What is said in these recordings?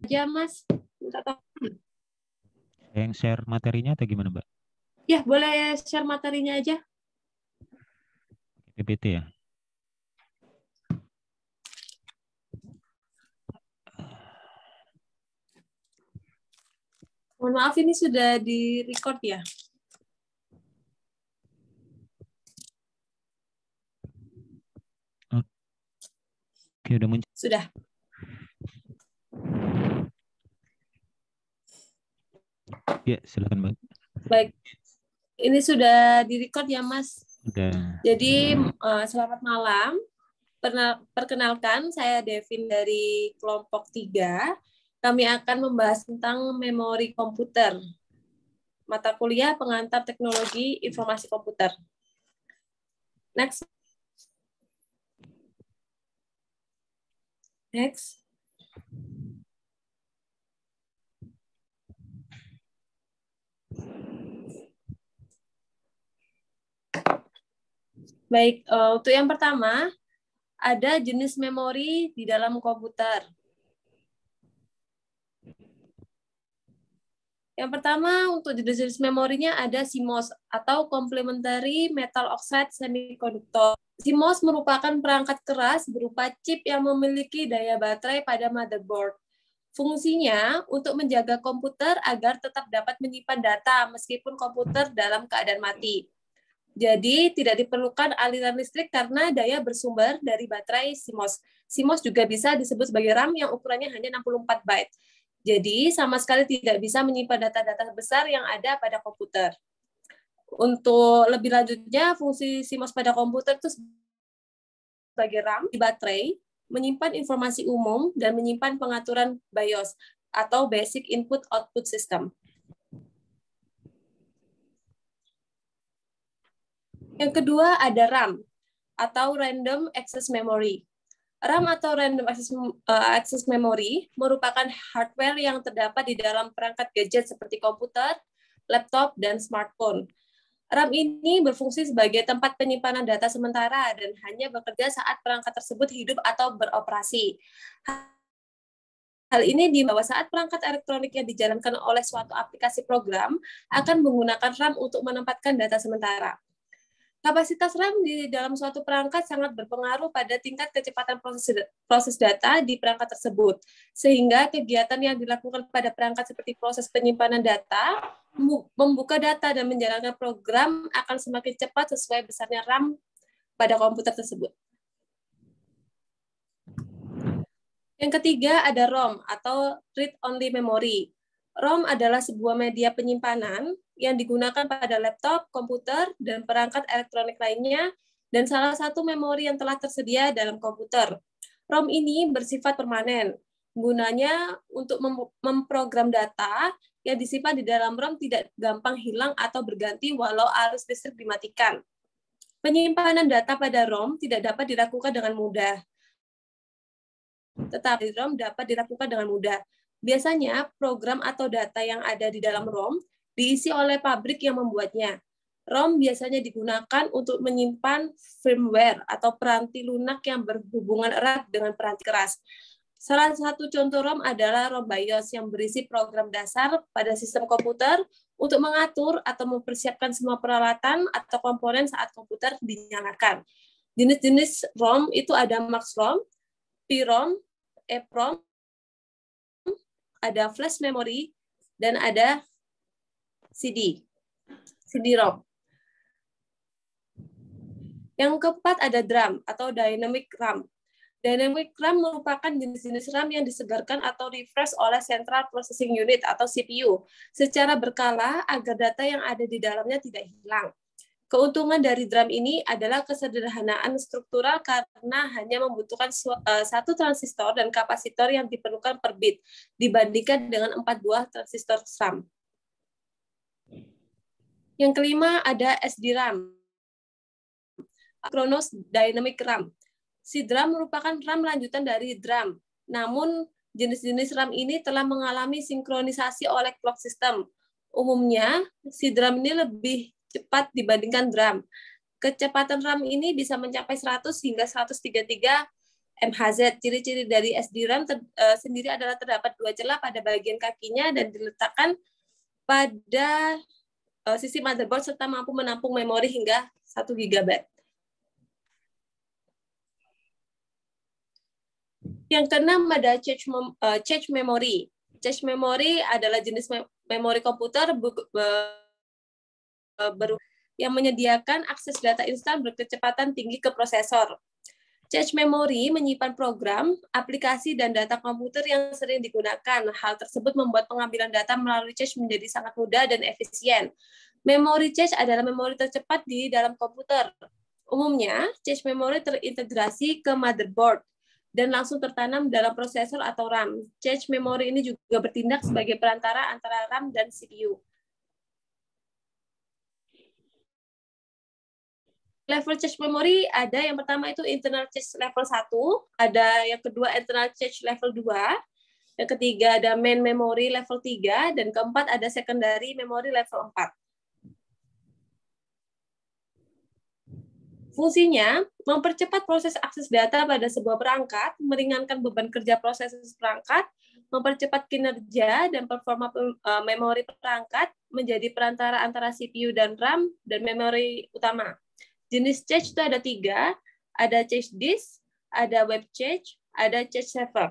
aja, Mas. Minta tolong. Yang share materinya atau gimana, Mbak? Ya, boleh share materinya aja. PPT ya? Mohon maaf, ini sudah di-record ya? Oke, udah muncul. Sudah. Ya, silakan, Mbak. Baik. Ini sudah di-record ya, Mas? Udah. Jadi, selamat malam. Perkenalkan, saya Devin dari kelompok 3. Kami akan membahas tentang memori komputer. Mata kuliah pengantar teknologi informasi komputer. Next. Next. Baik, untuk yang pertama, ada jenis memori di dalam komputer. Yang pertama, untuk jenis-jenis memorinya ada CMOS atau Complementary Metal Oxide Semiconductor. CMOS merupakan perangkat keras berupa chip yang memiliki daya baterai pada motherboard. Fungsinya untuk menjaga komputer agar tetap dapat menyimpan data meskipun komputer dalam keadaan mati. Jadi tidak diperlukan aliran listrik karena daya bersumber dari baterai CMOS. CMOS juga bisa disebut sebagai RAM yang ukurannya hanya 64 byte. Jadi sama sekali tidak bisa menyimpan data-data besar yang ada pada komputer. Untuk lebih lanjutnya, fungsi CMOS pada komputer itu sebagai RAM di baterai, menyimpan informasi umum dan menyimpan pengaturan BIOS atau Basic Input Output System. Yang kedua ada RAM atau Random Access Memory. RAM atau Random Access Memory merupakan hardware yang terdapat di dalam perangkat gadget seperti komputer, laptop, dan smartphone. RAM ini berfungsi sebagai tempat penyimpanan data sementara dan hanya bekerja saat perangkat tersebut hidup atau beroperasi. Hal ini di bahwa saat perangkat elektronik yang dijalankan oleh suatu aplikasi program akan menggunakan RAM untuk menempatkan data sementara. Kapasitas RAM di dalam suatu perangkat sangat berpengaruh pada tingkat kecepatan proses data di perangkat tersebut, sehingga kegiatan yang dilakukan pada perangkat seperti proses penyimpanan data, membuka data, dan menjalankan program akan semakin cepat sesuai besarnya RAM pada komputer tersebut. Yang ketiga ada ROM atau Read-Only Memory. ROM adalah sebuah media penyimpanan yang digunakan pada laptop, komputer, dan perangkat elektronik lainnya, dan salah satu memori yang telah tersedia dalam komputer. ROM ini bersifat permanen. Gunanya untuk memprogram data yang disimpan di dalam ROM tidak gampang hilang atau berganti walau arus listrik dimatikan. Penyimpanan data pada ROM tidak dapat dilakukan dengan mudah. Tetapi ROM dapat dilakukan dengan mudah. Biasanya, program atau data yang ada di dalam ROM diisi oleh pabrik yang membuatnya. ROM biasanya digunakan untuk menyimpan firmware atau peranti lunak yang berhubungan erat dengan peranti keras. Salah satu contoh ROM adalah ROM BIOS yang berisi program dasar pada sistem komputer untuk mengatur atau mempersiapkan semua peralatan atau komponen saat komputer dinyalakan. Jenis-jenis ROM itu ada Max-ROM, PROM, EPROM, ada flash memory, dan ada CD-ROM. Yang keempat ada DRAM atau Dynamic RAM. Dynamic RAM merupakan jenis-jenis RAM yang disegarkan atau refresh oleh Central Processing Unit atau CPU secara berkala agar data yang ada di dalamnya tidak hilang. Keuntungan dari DRAM ini adalah kesederhanaan struktural karena hanya membutuhkan satu transistor dan kapasitor yang diperlukan per bit dibandingkan dengan 4 buah transistor RAM. Yang kelima ada SDRAM, Kronos Dynamic RAM. SDRAM merupakan RAM lanjutan dari DRAM, namun jenis-jenis RAM ini telah mengalami sinkronisasi oleh clock system. Umumnya, SDRAM ini lebih cepat dibandingkan DRAM. Kecepatan RAM ini bisa mencapai 100 hingga 133 MHZ. Ciri-ciri dari SDRAM sendiri adalah terdapat 2 celah pada bagian kakinya dan diletakkan pada sisi motherboard serta mampu menampung memori hingga 1 GB. Yang keenam ada cache memory. Cache memory adalah jenis memori komputer yang menyediakan akses data instan berkecepatan tinggi ke prosesor. Cache memory menyimpan program, aplikasi, dan data komputer yang sering digunakan. Hal tersebut membuat pengambilan data melalui cache menjadi sangat mudah dan efisien. Memori cache adalah memori tercepat di dalam komputer. Umumnya, cache memory terintegrasi ke motherboard dan langsung tertanam dalam prosesor atau RAM. Cache memory ini juga bertindak sebagai perantara antara RAM dan CPU. Level cache memory ada yang pertama itu internal cache level 1, ada yang kedua internal cache level 2, yang ketiga ada main memory level 3, dan keempat ada secondary memory level 4. Fungsinya, mempercepat proses akses data pada sebuah perangkat, meringankan beban kerja proses perangkat, mempercepat kinerja dan performa memori perangkat, menjadi perantara antara CPU dan RAM, dan memori utama. Jenis cache itu ada 3, ada cache disk, ada web cache, ada cache server.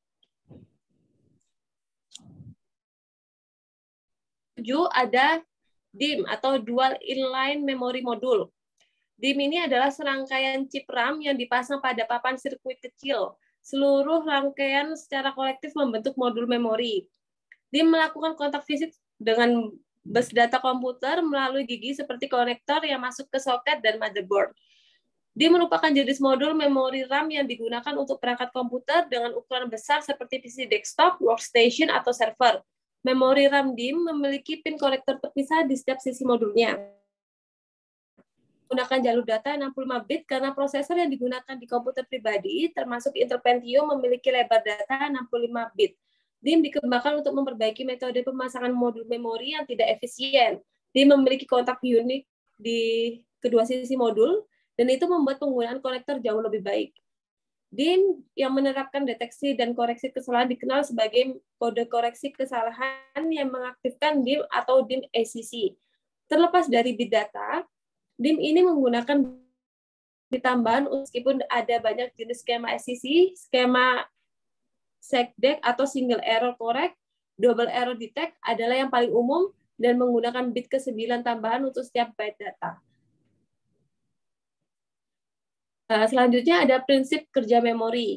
7 ada DIMM atau Dual Inline Memory Module. DIMM ini adalah serangkaian chip RAM yang dipasang pada papan sirkuit kecil. Seluruh rangkaian secara kolektif membentuk modul memori. DIMM melakukan kontak fisik dengan bus data komputer melalui gigi seperti konektor yang masuk ke soket dan motherboard. DIMM merupakan jenis modul memori RAM yang digunakan untuk perangkat komputer dengan ukuran besar seperti PC desktop, workstation, atau server. Memori RAM DIMM memiliki pin konektor terpisah di setiap sisi modulnya. Menggunakan jalur data 65 bit karena prosesor yang digunakan di komputer pribadi, termasuk Intel Pentium, memiliki lebar data 65 bit. DIMM dikembangkan untuk memperbaiki metode pemasangan modul memori yang tidak efisien. DIMM memiliki kontak unik di kedua sisi modul, dan itu membuat penggunaan konektor jauh lebih baik. DIMM yang menerapkan deteksi dan koreksi kesalahan dikenal sebagai kode koreksi kesalahan yang mengaktifkan DIMM atau DIMM ACC. Terlepas dari bit data, DIMM ini menggunakan tambahan meskipun ada banyak jenis skema ACC, skema SECDEC atau single error correct, double error detect adalah yang paling umum dan menggunakan bit ke-9 tambahan untuk setiap byte data. Selanjutnya ada prinsip kerja memori.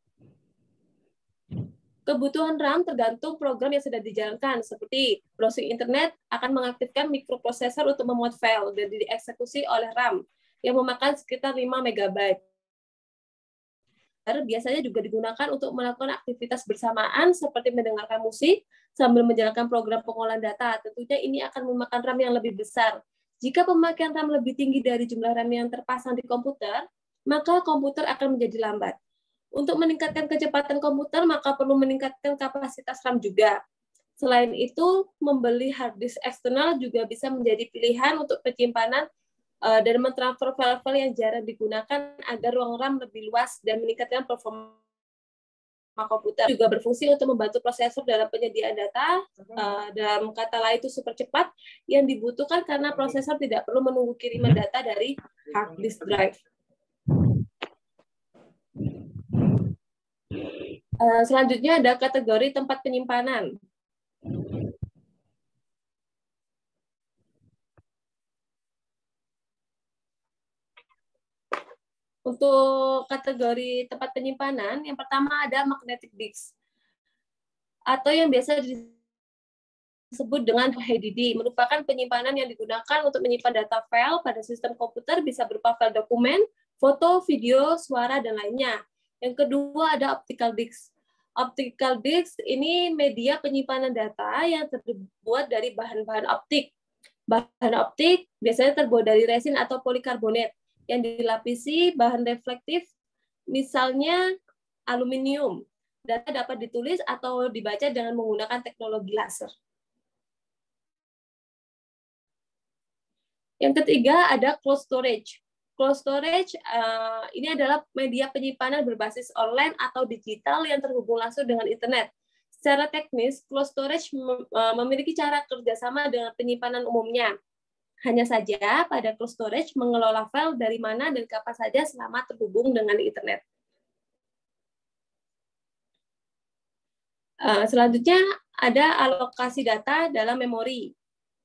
Kebutuhan RAM tergantung program yang sudah dijalankan, seperti browsing internet akan mengaktifkan mikroprosesor untuk memuat file dan dieksekusi oleh RAM yang memakan sekitar 5 MB. Biasanya juga digunakan untuk melakukan aktivitas bersamaan seperti mendengarkan musik sambil menjalankan program pengolahan data. Tentunya ini akan memakan RAM yang lebih besar. Jika pemakaian RAM lebih tinggi dari jumlah RAM yang terpasang di komputer, maka komputer akan menjadi lambat. Untuk meningkatkan kecepatan komputer, maka perlu meningkatkan kapasitas RAM juga. Selain itu, membeli hard disk eksternal juga bisa menjadi pilihan untuk penyimpanan dan mentransfer file-file yang jarang digunakan agar ruang RAM lebih luas dan meningkatkan performa komputer. Juga berfungsi untuk membantu prosesor dalam penyediaan data, dalam kata lain itu super cepat, yang dibutuhkan karena prosesor tidak perlu menunggu kiriman data dari hard disk drive. Selanjutnya ada kategori tempat penyimpanan. Untuk kategori tempat penyimpanan, yang pertama ada magnetic disk, atau yang biasa disebut dengan HDD, merupakan penyimpanan yang digunakan untuk menyimpan data file pada sistem komputer, bisa berupa file dokumen, foto, video, suara, dan lainnya. Yang kedua ada optical disk. Optical disk ini media penyimpanan data yang terbuat dari bahan-bahan optik. Bahan optik biasanya terbuat dari resin atau polikarbonat yang dilapisi bahan reflektif, misalnya aluminium. Data dapat ditulis atau dibaca dengan menggunakan teknologi laser. Yang ketiga ada cloud storage. Cloud storage ini adalah media penyimpanan berbasis online atau digital yang terhubung langsung dengan internet. Secara teknis, cloud storage memiliki cara kerjasama dengan penyimpanan umumnya. Hanya saja pada cloud storage mengelola file dari mana dan kapan saja selama terhubung dengan internet. Selanjutnya ada alokasi data dalam memori.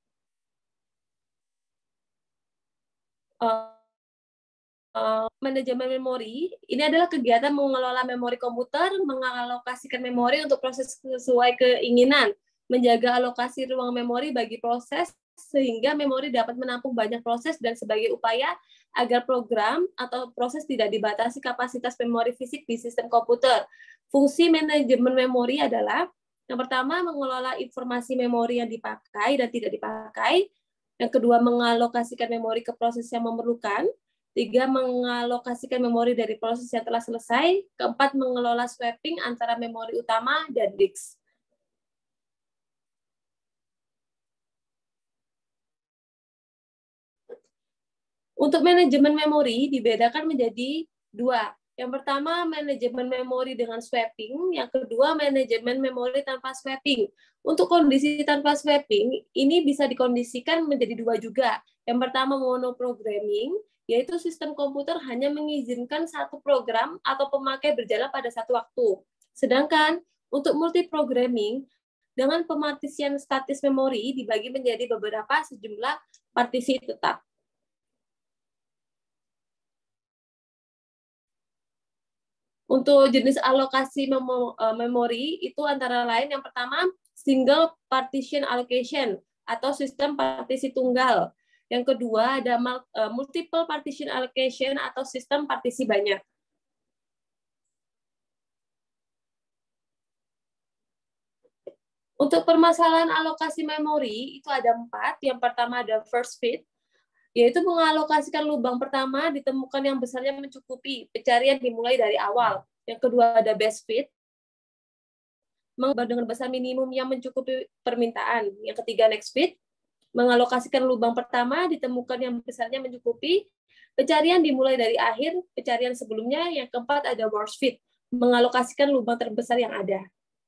Manajemen memori ini adalah kegiatan mengelola memori komputer, mengalokasikan memori untuk proses sesuai keinginan, menjaga alokasi ruang memori bagi proses sehingga memori dapat menampung banyak proses dan sebagai upaya agar program atau proses tidak dibatasi kapasitas memori fisik di sistem komputer. Fungsi manajemen memori adalah yang pertama mengelola informasi memori yang dipakai dan tidak dipakai, yang kedua mengalokasikan memori ke proses yang memerlukan, 3. Mengalokasikan memori dari proses yang telah selesai. 4. Mengelola swapping antara memori utama dan disk. Untuk manajemen memori dibedakan menjadi 2. Yang pertama, manajemen memori dengan swapping. Yang kedua, manajemen memori tanpa swapping. Untuk kondisi tanpa swapping, ini bisa dikondisikan menjadi 2 juga. Yang pertama, monoprogramming, yaitu sistem komputer hanya mengizinkan satu program atau pemakai berjalan pada satu waktu. Sedangkan untuk multiprogramming, dengan pemartisian statis memori dibagi menjadi beberapa sejumlah partisi tetap. Untuk jenis alokasi memori itu antara lain yang pertama single partition allocation atau sistem partisi tunggal. Yang kedua ada multiple partition allocation atau sistem partisi banyak. Untuk permasalahan alokasi memori itu ada 4. Yang pertama ada first fit, yaitu mengalokasikan lubang pertama ditemukan yang besarnya mencukupi, pencarian dimulai dari awal. Yang kedua ada best fit, dengan besar minimum yang mencukupi permintaan. Yang ketiga next fit, mengalokasikan lubang pertama ditemukan yang besarnya mencukupi, pencarian dimulai dari akhir pencarian sebelumnya. Yang keempat ada worst fit, mengalokasikan lubang terbesar yang ada.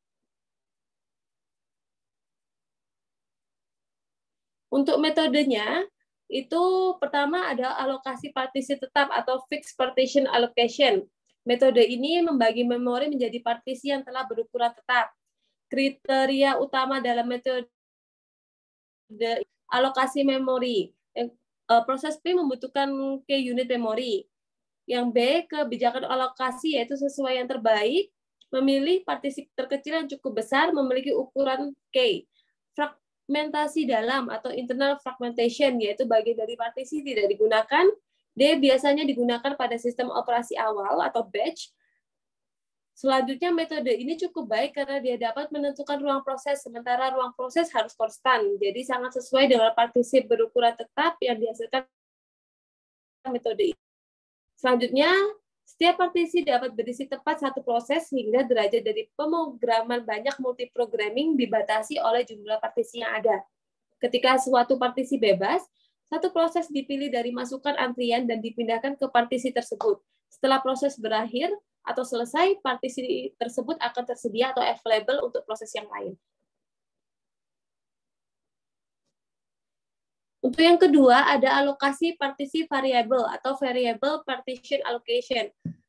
Untuk metodenya, itu pertama ada alokasi partisi tetap atau fixed partition allocation. Metode ini membagi memori menjadi partisi yang telah berukuran tetap. Kriteria utama dalam metode alokasi memori. Proses P membutuhkan K unit memori. Yang B, kebijakan alokasi yaitu sesuai yang terbaik, memilih partisi terkecil yang cukup besar, memiliki ukuran K. Fragmentasi dalam atau internal fragmentation, yaitu bagian dari partisi tidak digunakan. D, biasanya digunakan pada sistem operasi awal atau batch. Selanjutnya, metode ini cukup baik karena dia dapat menentukan ruang proses, sementara ruang proses harus konstan. Jadi sangat sesuai dengan partisi berukuran tetap yang dihasilkan metode ini. Selanjutnya, setiap partisi dapat berisi tepat satu proses hingga derajat dari pemrograman banyak multiprogramming dibatasi oleh jumlah partisi yang ada. Ketika suatu partisi bebas, satu proses dipilih dari masukan antrian dan dipindahkan ke partisi tersebut. Setelah proses berakhir atau selesai, partisi tersebut akan tersedia atau available untuk proses yang lain. Untuk yang kedua, ada alokasi partisi variabel atau variable partition allocation.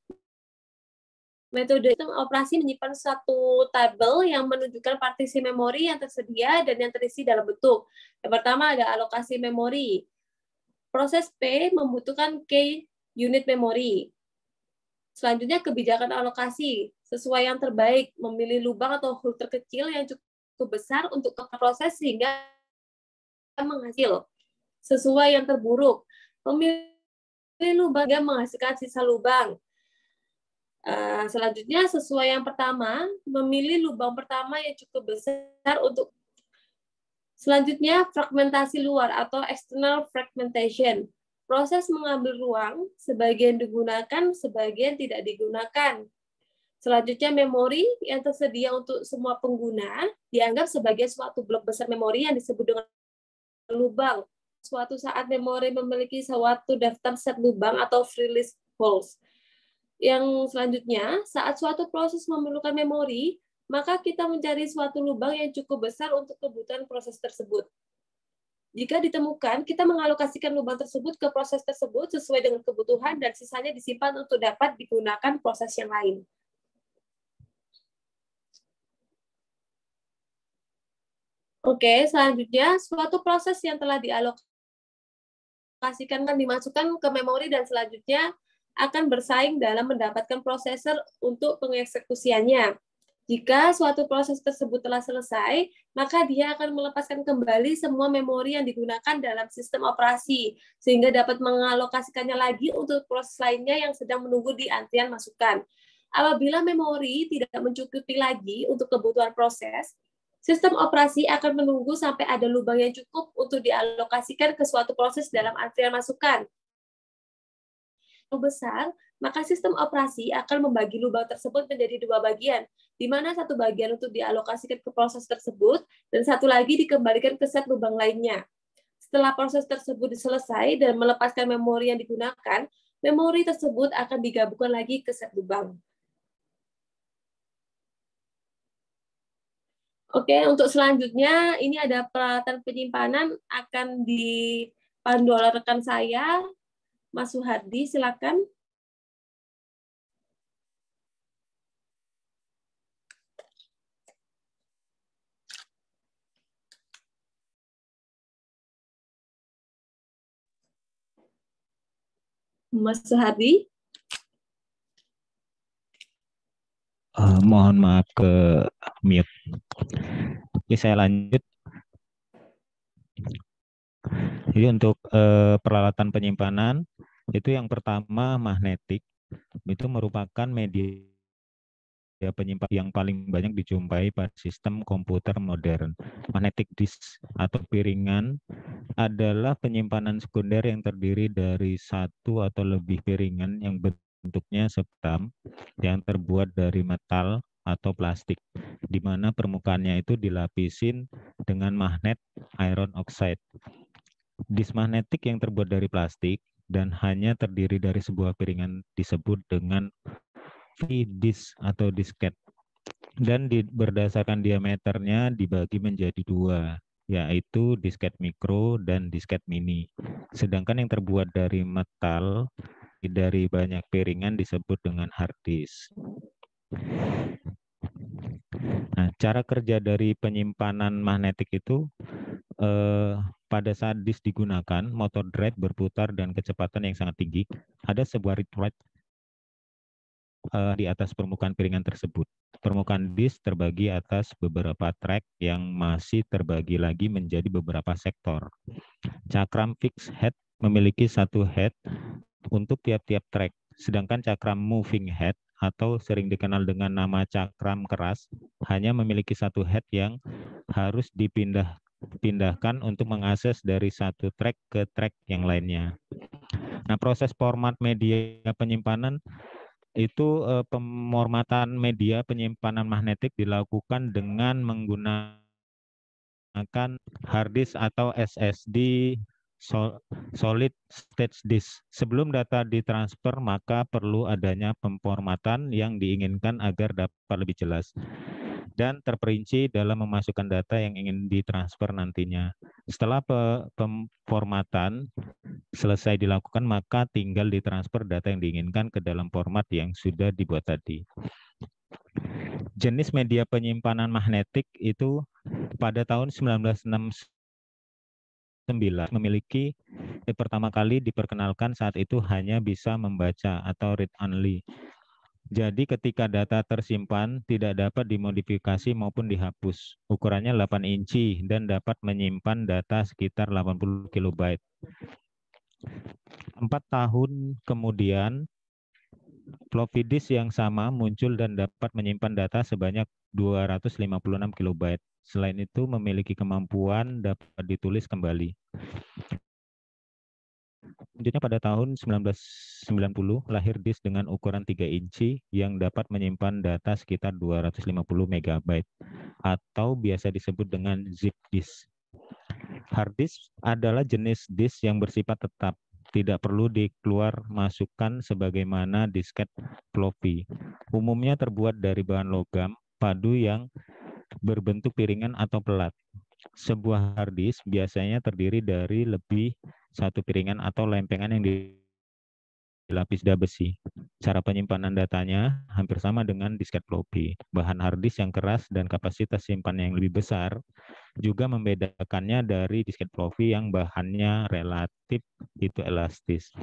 Metode operasi menyimpan satu tabel yang menunjukkan partisi memori yang tersedia dan yang terisi dalam bentuk. Yang pertama ada alokasi memori. Proses P membutuhkan K unit memori. Selanjutnya kebijakan alokasi, sesuai yang terbaik, memilih lubang atau hole terkecil yang cukup besar untuk proses sehingga menghasil. Sesuai yang terburuk, memilih lubang yang menghasilkan sisa lubang. Selanjutnya, sesuai yang pertama, memilih lubang pertama yang cukup besar untuk. Selanjutnya, fragmentasi luar atau external fragmentation. Proses mengambil ruang, sebagian digunakan, sebagian tidak digunakan. Selanjutnya, memori yang tersedia untuk semua pengguna dianggap sebagai suatu blok besar memori yang disebut dengan lubang. suatu saat memori memiliki suatu daftar set lubang atau free list holes. Yang selanjutnya, saat suatu proses memerlukan memori, maka kita mencari suatu lubang yang cukup besar untuk kebutuhan proses tersebut. Jika ditemukan, kita mengalokasikan lubang tersebut ke proses tersebut sesuai dengan kebutuhan dan sisanya disimpan untuk dapat digunakan proses yang lain. Oke, selanjutnya suatu proses yang telah dialokasikan dan dimasukkan ke memori dan selanjutnya akan bersaing dalam mendapatkan prosesor untuk pengeksekusiannya. Jika suatu proses tersebut telah selesai, maka dia akan melepaskan kembali semua memori yang digunakan dalam sistem operasi, sehingga dapat mengalokasikannya lagi untuk proses lainnya yang sedang menunggu di antrian masukan. Apabila memori tidak mencukupi lagi untuk kebutuhan proses, sistem operasi akan menunggu sampai ada lubang yang cukup untuk dialokasikan ke suatu proses dalam antrian masukan. Besar, maka sistem operasi akan membagi lubang tersebut menjadi dua bagian, di mana satu bagian untuk dialokasikan ke proses tersebut, dan satu lagi dikembalikan ke set lubang lainnya. Setelah proses tersebut selesai dan melepaskan memori yang digunakan, memori tersebut akan digabungkan lagi ke set lubang. Oke, untuk selanjutnya, ini ada peralatan penyimpanan akan dipandu oleh rekan saya, Mas Suhardi, silakan. Mas Suhardi. Mohon maaf ke mute. Oke, saya lanjut. Jadi untuk peralatan penyimpanan, itu yang pertama magnetik. Itu merupakan media penyimpan yang paling banyak dijumpai pada sistem komputer modern. Magnetic disk atau piringan adalah penyimpanan sekunder yang terdiri dari satu atau lebih piringan yang bentuknya sepetam yang terbuat dari metal atau plastik, di mana permukaannya itu dilapisin dengan magnet iron oxide. Disk magnetik yang terbuat dari plastik dan hanya terdiri dari sebuah piringan disebut dengan V-disk atau disket, dan berdasarkan diameternya dibagi menjadi dua, yaitu disket mikro dan disket mini. Sedangkan yang terbuat dari metal dari banyak piringan disebut dengan hard disk. Nah, cara kerja dari penyimpanan magnetik itu pada saat disk digunakan, motor drive berputar dan kecepatan yang sangat tinggi. Ada sebuah reed di atas permukaan piringan tersebut. Permukaan disk terbagi atas beberapa track yang masih terbagi lagi menjadi beberapa sektor. Cakram fixed head memiliki satu head untuk tiap-tiap track, sedangkan cakram moving head atau sering dikenal dengan nama cakram keras hanya memiliki satu head yang harus dipindahkan untuk mengakses dari satu track ke track yang lainnya. Nah, proses format media penyimpanan itu pemformatan media penyimpanan magnetik dilakukan dengan menggunakan hard disk atau SSD solid state disk. Sebelum data ditransfer, maka perlu adanya pemformatan yang diinginkan agar dapat lebih jelas dan terperinci dalam memasukkan data yang ingin ditransfer nantinya. Setelah pemformatan selesai dilakukan, maka tinggal ditransfer data yang diinginkan ke dalam format yang sudah dibuat tadi. Jenis media penyimpanan magnetik itu pada tahun 1969 memiliki pertama kali diperkenalkan saat itu hanya bisa membaca atau read only. Jadi ketika data tersimpan tidak dapat dimodifikasi maupun dihapus. Ukurannya 8 inci dan dapat menyimpan data sekitar 80 kilobyte. 4 tahun kemudian, floppy disk yang sama muncul dan dapat menyimpan data sebanyak 256 kilobyte. Selain itu memiliki kemampuan dapat ditulis kembali. Selanjutnya pada tahun 1990 lahir disk dengan ukuran 3 inci yang dapat menyimpan data sekitar 250 MB atau biasa disebut dengan zip disk. Hard disk adalah jenis disk yang bersifat tetap, tidak perlu dikeluar masukkan sebagaimana disket floppy. Umumnya terbuat dari bahan logam padu yang berbentuk piringan atau pelat. Sebuah hard disk biasanya terdiri dari lebih satu piringan atau lempengan yang dilapis besi. Cara penyimpanan datanya hampir sama dengan disket floppy. Bahan hard disk yang keras dan kapasitas simpan yang lebih besar juga membedakannya dari disket floppy yang bahannya relatif itu elastis.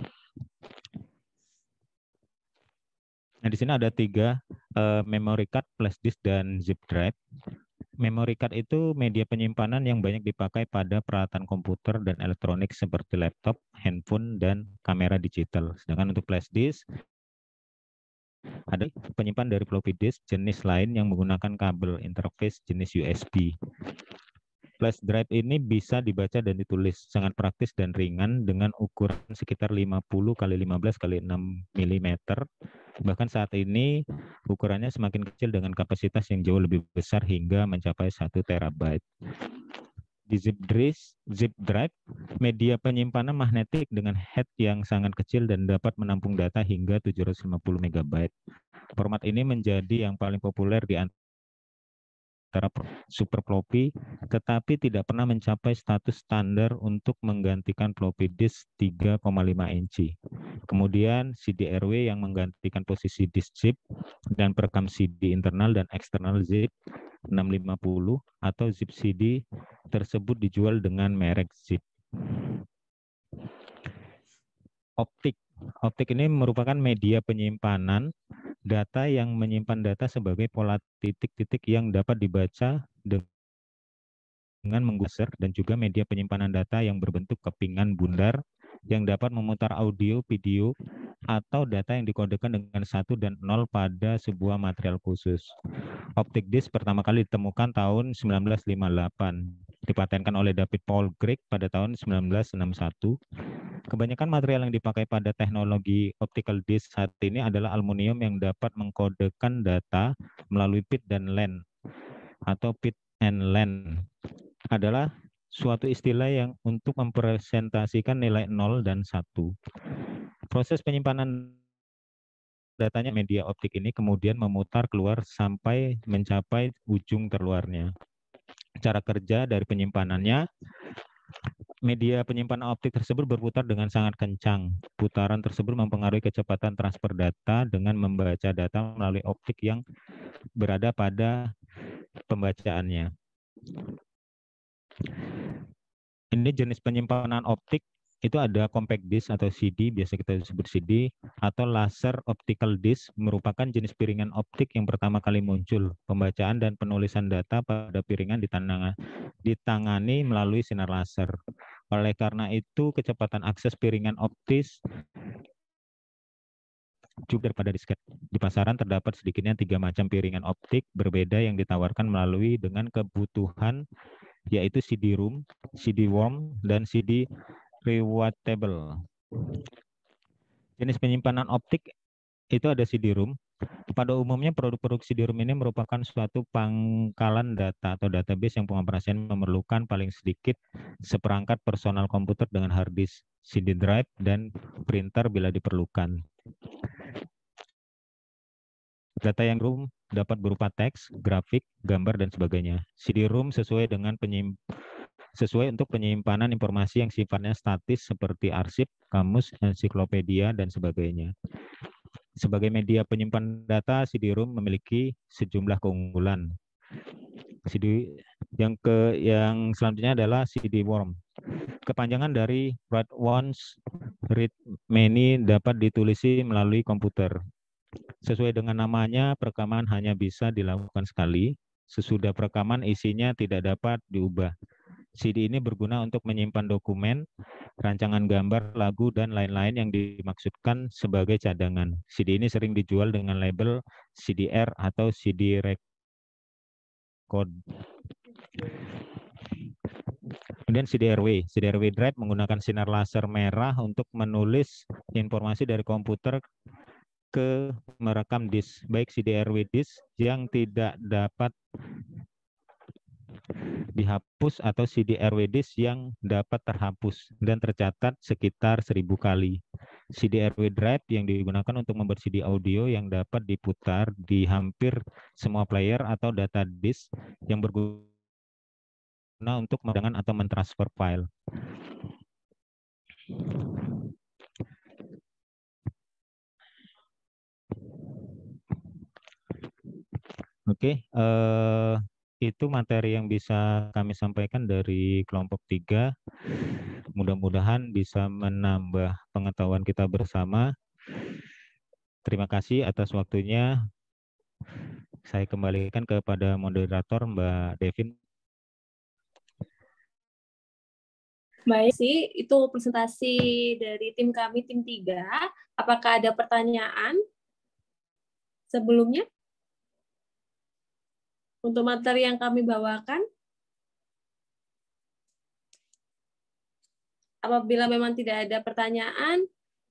Nah, di sini ada 3 memory card, flash disk, dan zip drive. Memory card itu media penyimpanan yang banyak dipakai pada peralatan komputer dan elektronik seperti laptop, handphone, dan kamera digital. Sedangkan untuk flash disk, ada penyimpan dari floppy disk jenis lain yang menggunakan kabel interface jenis USB. Flash drive ini bisa dibaca dan ditulis, sangat praktis dan ringan dengan ukuran sekitar 50 x 15 x 6 mm. Bahkan saat ini ukurannya semakin kecil dengan kapasitas yang jauh lebih besar hingga mencapai 1 terabyte. Di zip drive, media penyimpanan magnetik dengan head yang sangat kecil dan dapat menampung data hingga 750 MB. Format ini menjadi yang paling populer di antara super floppy, tetapi tidak pernah mencapai status standar untuk menggantikan floppy disk 3,5 inci. Kemudian CD-RW yang menggantikan posisi disk zip dan perekam CD internal dan eksternal zip 650 atau zip CD tersebut dijual dengan merek zip. Optik ini merupakan media penyimpanan data yang menyimpan data sebagai pola titik-titik yang dapat dibaca dengan menggunakan dan juga media penyimpanan data yang berbentuk kepingan bundar yang dapat memutar audio, video, atau data yang dikodekan dengan 1 dan 0 pada sebuah material khusus. Optik disk pertama kali ditemukan tahun 1958, dipatenkan oleh David Paul Craig pada tahun 1961. Kebanyakan material yang dipakai pada teknologi optical disk saat ini adalah aluminium yang dapat mengkodekan data melalui pit dan len atau pit and len adalah suatu istilah yang untuk mempresentasikan nilai 0 dan 1. Proses penyimpanan datanya media optik ini kemudian memutar keluar sampai mencapai ujung terluarnya. Cara kerja dari penyimpanannya, media penyimpanan optik tersebut berputar dengan sangat kencang. Putaran tersebut mempengaruhi kecepatan transfer data dengan membaca data melalui optik yang berada pada pembacaannya. Ini jenis penyimpanan optik itu ada compact disk atau CD, biasa kita sebut CD, atau laser optical disk, merupakan jenis piringan optik yang pertama kali muncul. Pembacaan dan penulisan data pada piringan ditangani melalui sinar laser. Oleh karena itu, kecepatan akses piringan optis juga pada disket. Di pasaran terdapat sedikitnya 3 macam piringan optik berbeda yang ditawarkan melalui dengan kebutuhan, yaitu CD-ROM, CD-WORM, dan CD rewatable. Jenis penyimpanan optik itu ada CD-ROM. Pada umumnya produk-produk CD-ROM ini merupakan suatu pangkalan data atau database yang pengoperasian memerlukan paling sedikit seperangkat personal komputer dengan hard disk, CD drive, dan printer bila diperlukan. Data yang ROM dapat berupa teks, grafik, gambar, dan sebagainya. CD-ROM sesuai untuk penyimpanan informasi yang sifatnya statis seperti arsip, kamus, ensiklopedia, dan sebagainya. Sebagai media penyimpan data, CD-ROM memiliki sejumlah keunggulan. Yang selanjutnya adalah CD-WORM. Kepanjangan dari write once, read many dapat ditulisi melalui komputer. Sesuai dengan namanya, perekaman hanya bisa dilakukan sekali. Sesudah perekaman, isinya tidak dapat diubah. CD ini berguna untuk menyimpan dokumen, rancangan gambar, lagu, dan lain-lain yang dimaksudkan sebagai cadangan. CD ini sering dijual dengan label CDR atau CD record. Kemudian CD-RW. CD-RW drive menggunakan sinar laser merah untuk menulis informasi dari komputer ke merekam disk, baik CD-RW disk yang tidak dapat dihapus atau CD-RW disk yang dapat terhapus dan tercatat sekitar 1000 kali. CD-RW drive yang digunakan untuk membuat CD audio yang dapat diputar di hampir semua player atau data disk yang berguna untuk memegang atau mentransfer file. Oke, itu materi yang bisa kami sampaikan dari kelompok 3. Mudah-mudahan bisa menambah pengetahuan kita bersama. Terima kasih atas waktunya. Saya kembalikan kepada moderator Mbak Devin. Baik sih, itu presentasi dari tim kami, tim 3. Apakah ada pertanyaan sebelumnya? Untuk materi yang kami bawakan? Apabila memang tidak ada pertanyaan,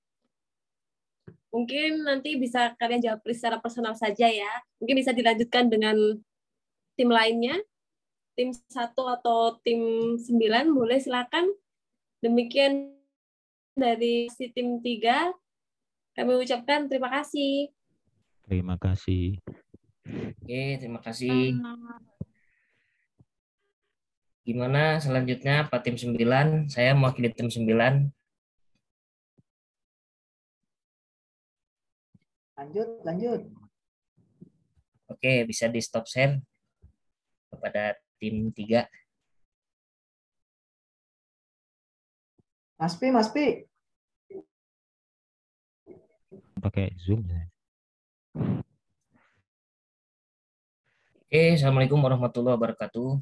mungkin nanti bisa kalian jawab secara personal saja ya. Mungkin bisa dilanjutkan dengan tim lainnya. Tim 1 atau tim 9, boleh silakan. Demikian dari si tim 3, kami ucapkan terima kasih. Terima kasih. Oke, terima kasih. Gimana selanjutnya Pak tim 9? Saya mewakili tim 9. Lanjut. Oke, bisa di stop share kepada tim 3. Mas Pi. Pakai Zoom. Oke, Assalamualaikum warahmatullahi wabarakatuh.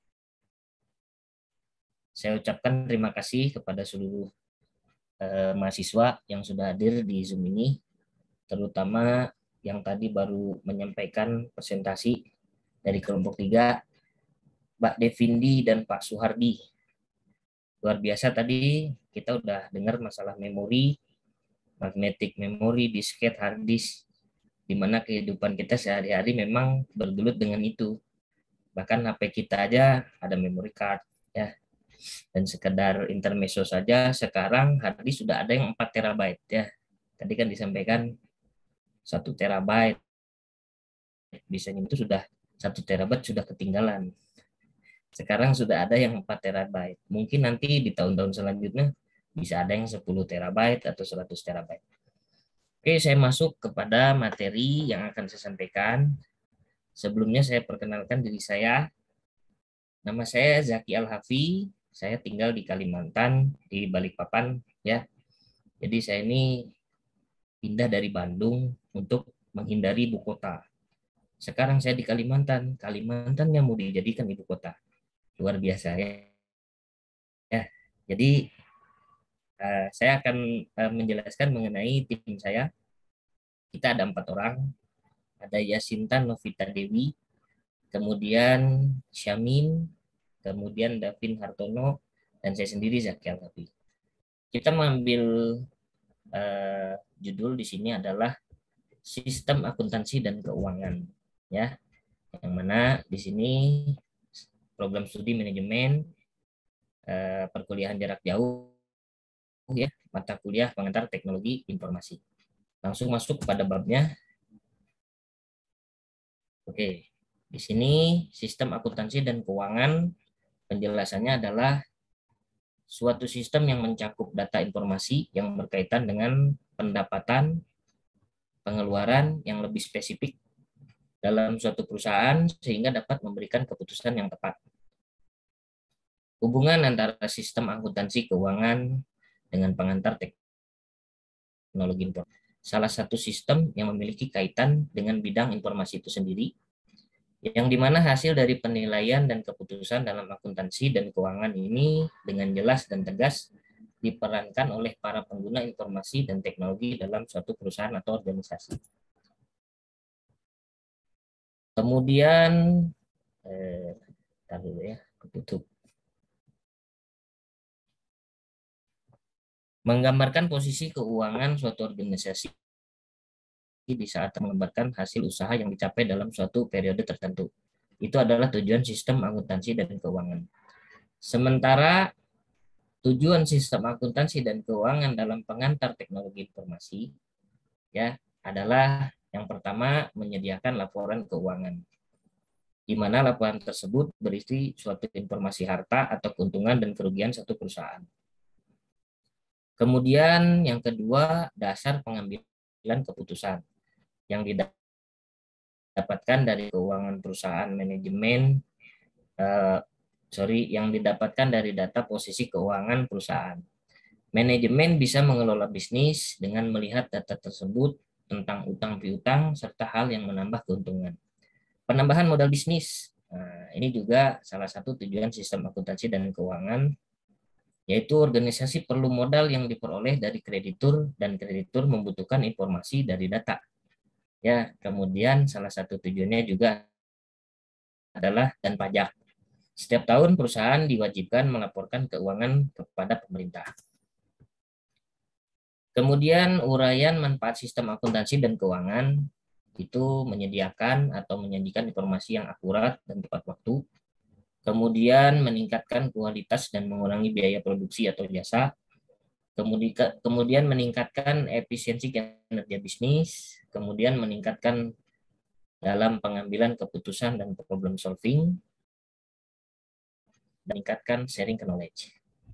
Saya ucapkan terima kasih kepada seluruh mahasiswa yang sudah hadir di Zoom ini, terutama yang tadi baru menyampaikan presentasi dari kelompok 3, Mbak Devindi dan Pak Suhardi. Luar biasa tadi kita udah dengar masalah memori, magnetic memory, disket, hard disk, di mana kehidupan kita sehari-hari memang bergelut dengan itu. Bahkan HP kita aja ada memory card ya. Dan sekedar intermezzo saja, sekarang hard disk sudah ada yang 4 terabyte ya. Tadi kan disampaikan 1 terabyte. Biasanya itu sudah 1 terabyte sudah ketinggalan. Sekarang sudah ada yang 4 terabyte. Mungkin nanti di tahun-tahun selanjutnya bisa ada yang 10 terabyte atau 100 terabyte. Oke, saya masuk kepada materi yang akan saya sampaikan. Sebelumnya saya perkenalkan diri saya. Nama saya Zaki Al-Hafi. Saya tinggal di Kalimantan, di Balikpapan ya. Jadi saya ini pindah dari Bandung untuk menghindari ibu kota. Sekarang saya di Kalimantan. Kalimantan yang mau dijadikan ibu kota. Luar biasa ya. Jadi saya akan menjelaskan mengenai tim saya. Kita ada 4 orang. Ada Yasinta Novita Dewi, kemudian Syamin, kemudian Davin Hartono, dan saya sendiri Zaki Al-Hafi. Kita mengambil judul di sini adalah Sistem Akuntansi dan Keuangan, ya, yang mana di sini program studi manajemen perkuliahan jarak jauh, ya, mata kuliah pengantar teknologi informasi. Langsung masuk kepada babnya. Oke, di sini sistem akuntansi dan keuangan penjelasannya adalah suatu sistem yang mencakup data informasi yang berkaitan dengan pendapatan, pengeluaran yang lebih spesifik dalam suatu perusahaan sehingga dapat memberikan keputusan yang tepat. Hubungan antara sistem akuntansi keuangan dengan pengantar teknologi informasi. Salah satu sistem yang memiliki kaitan dengan bidang informasi itu sendiri, yang dimana hasil dari penilaian dan keputusan dalam akuntansi dan keuangan ini dengan jelas dan tegas diperankan oleh para pengguna informasi dan teknologi dalam suatu perusahaan atau organisasi. Kemudian, dulu ya, tutup. Menggambarkan posisi keuangan suatu organisasi di saat menggambarkan hasil usaha yang dicapai dalam suatu periode tertentu. Itu adalah tujuan sistem akuntansi dan keuangan. Sementara tujuan sistem akuntansi dan keuangan dalam pengantar teknologi informasi ya adalah yang pertama menyediakan laporan keuangan, di mana laporan tersebut berisi suatu informasi harta atau keuntungan dan kerugian satu perusahaan. Kemudian yang kedua, dasar pengambilan keputusan yang didapatkan dari keuangan perusahaan manajemen, yang didapatkan dari data posisi keuangan perusahaan. Manajemen bisa mengelola bisnis dengan melihat data tersebut tentang utang piutang serta hal yang menambah keuntungan. Penambahan modal bisnis. Nah, ini juga salah satu tujuan sistem akuntansi dan keuangan, yaitu organisasi perlu modal yang diperoleh dari kreditur dan kreditur membutuhkan informasi dari data. Ya, kemudian salah satu tujuannya juga adalah dan pajak. Setiap tahun perusahaan diwajibkan melaporkan keuangan kepada pemerintah. Kemudian uraian manfaat sistem akuntansi dan keuangan itu menyediakan atau menyajikan informasi yang akurat dan tepat waktu. Kemudian meningkatkan kualitas dan mengurangi biaya produksi atau jasa. Kemudian meningkatkan efisiensi kinerja bisnis. Kemudian meningkatkan dalam pengambilan keputusan dan problem solving. Meningkatkan sharing knowledge.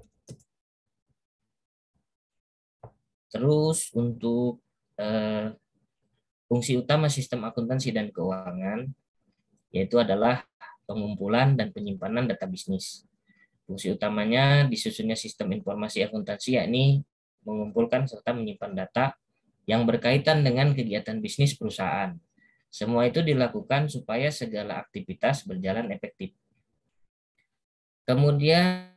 Terus untuk fungsi utama sistem akuntansi dan keuangan yaitu adalah pengumpulan dan penyimpanan data bisnis. Fungsi utamanya disusunnya sistem informasi akuntansi yakni mengumpulkan serta menyimpan data yang berkaitan dengan kegiatan bisnis perusahaan. Semua itu dilakukan supaya segala aktivitas berjalan efektif. Kemudian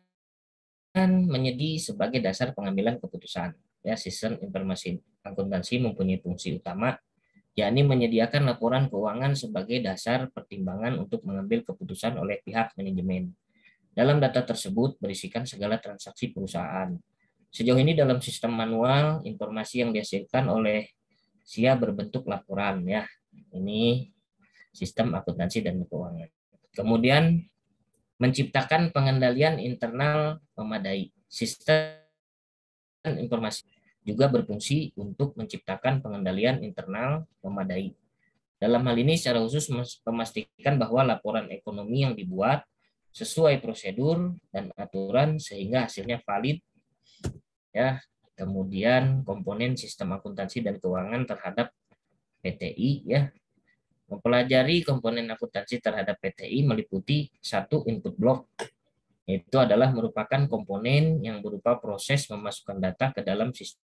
menjadi sebagai dasar pengambilan keputusan. Ya, sistem informasi akuntansi mempunyai fungsi utama yakni menyediakan laporan keuangan sebagai dasar pertimbangan untuk mengambil keputusan oleh pihak manajemen. Dalam data tersebut berisikan segala transaksi perusahaan. Sejauh ini dalam sistem manual, informasi yang dihasilkan oleh SIA berbentuk laporan ya. Ini sistem akuntansi dan keuangan. Kemudian menciptakan pengendalian internal memadai. Sistem informasi juga berfungsi untuk menciptakan pengendalian internal memadai. Dalam hal ini secara khusus memastikan bahwa laporan ekonomi yang dibuat sesuai prosedur dan aturan sehingga hasilnya valid. Ya, kemudian komponen sistem akuntansi dan keuangan terhadap PTI ya. Mempelajari komponen akuntansi terhadap PTI meliputi satu input block, yaitu adalah merupakan komponen yang berupa proses memasukkan data ke dalam sistem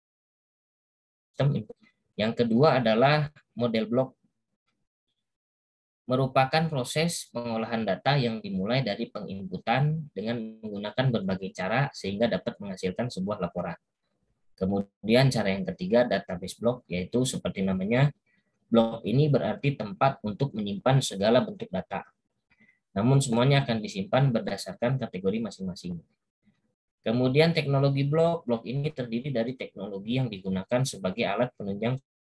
input. Yang kedua adalah model block, merupakan proses pengolahan data yang dimulai dari penginputan dengan menggunakan berbagai cara sehingga dapat menghasilkan sebuah laporan. Kemudian cara yang ketiga database block, yaitu seperti namanya, blok ini berarti tempat untuk menyimpan segala bentuk data. Namun semuanya akan disimpan berdasarkan kategori masing-masing. Kemudian teknologi blok ini terdiri dari teknologi yang digunakan sebagai alat penunjang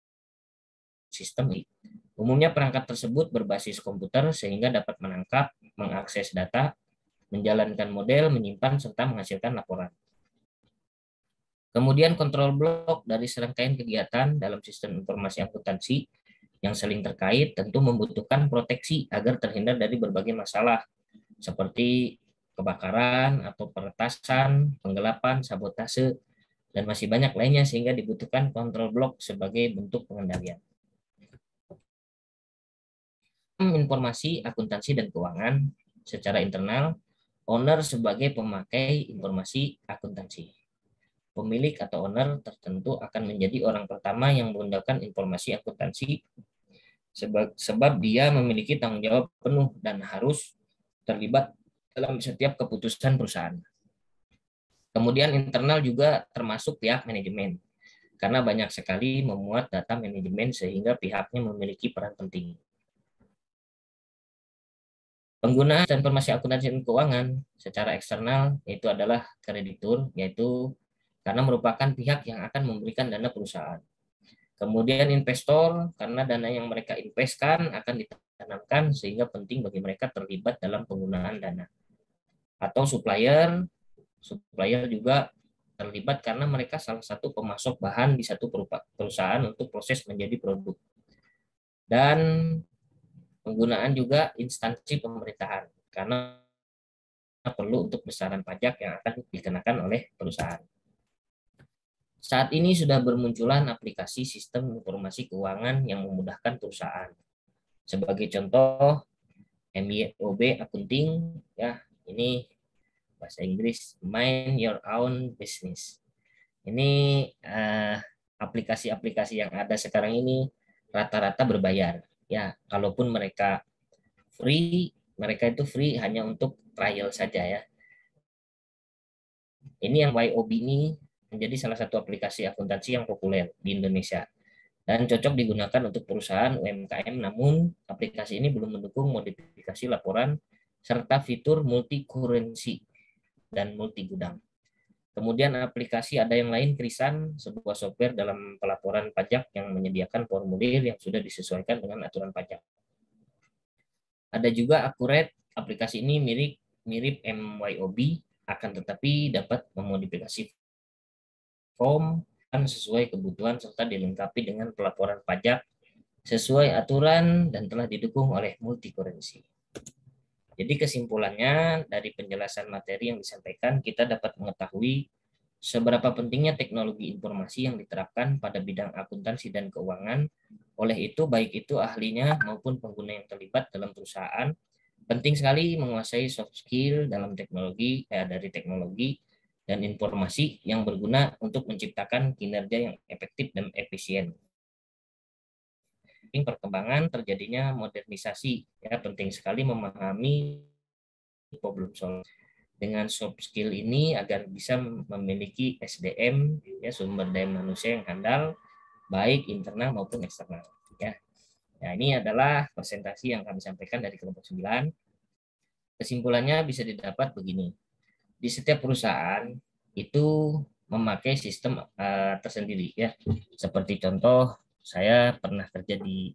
sistem. Umumnya perangkat tersebut berbasis komputer sehingga dapat menangkap, mengakses data, menjalankan model, menyimpan, serta menghasilkan laporan. Kemudian kontrol blok dari serangkaian kegiatan dalam sistem informasi akuntansi yang saling terkait tentu membutuhkan proteksi agar terhindar dari berbagai masalah seperti kebakaran atau peretasan, penggelapan, sabotase, dan masih banyak lainnya sehingga dibutuhkan kontrol blok sebagai bentuk pengendalian. Informasi akuntansi dan keuangan secara internal, owner sebagai pemakai informasi akuntansi. Pemilik atau owner tertentu akan menjadi orang pertama yang menggunakan informasi akuntansi sebab dia memiliki tanggung jawab penuh dan harus terlibat dalam setiap keputusan perusahaan. Kemudian internal juga termasuk pihak manajemen, karena banyak sekali memuat data manajemen sehingga pihaknya memiliki peran penting. Penggunaan informasi akuntansi dan keuangan secara eksternal yaitu adalah kreditur, yaitu karena merupakan pihak yang akan memberikan dana perusahaan. Kemudian investor, karena dana yang mereka investkan akan ditanamkan sehingga penting bagi mereka terlibat dalam penggunaan dana. Atau supplier juga terlibat karena mereka salah satu pemasok bahan di satu perusahaan untuk proses menjadi produk. Dan penggunaan juga instansi pemerintahan karena perlu untuk besaran pajak yang akan dikenakan oleh perusahaan. Saat ini sudah bermunculan aplikasi sistem informasi keuangan yang memudahkan perusahaan. Sebagai contoh, MYOB Accounting, ya, ini bahasa Inggris, Mind Your Own Business. Ini aplikasi-aplikasi yang ada sekarang ini rata-rata berbayar. Ya, kalaupun mereka itu free hanya untuk trial saja ya. Ini yang YOB ini menjadi salah satu aplikasi akuntansi yang populer di Indonesia dan cocok digunakan untuk perusahaan UMKM, namun aplikasi ini belum mendukung modifikasi laporan serta fitur multi currency dan multi gudang. Kemudian aplikasi ada yang lain, Krisan, sebuah software dalam pelaporan pajak yang menyediakan formulir yang sudah disesuaikan dengan aturan pajak. Ada juga Accurate, aplikasi ini mirip MYOB, akan tetapi dapat memodifikasi form sesuai kebutuhan serta dilengkapi dengan pelaporan pajak sesuai aturan dan telah didukung oleh multi currency. Jadi kesimpulannya dari penjelasan materi yang disampaikan, kita dapat mengetahui seberapa pentingnya teknologi informasi yang diterapkan pada bidang akuntansi dan keuangan. Oleh itu, baik itu ahlinya maupun pengguna yang terlibat dalam perusahaan, penting sekali menguasai soft skill dalam teknologi, dari teknologi dan informasi yang berguna untuk menciptakan kinerja yang efektif dan efisien. Perkembangan terjadinya modernisasi, ya, penting sekali memahami problem solving dengan soft skill ini agar bisa memiliki SDM, ya, sumber daya manusia yang handal baik internal maupun eksternal, ya. Nah, ini adalah presentasi yang kami sampaikan dari kelompok 9. Kesimpulannya bisa didapat begini. Di setiap perusahaan itu memakai sistem tersendiri, ya. Seperti contoh, saya pernah kerja di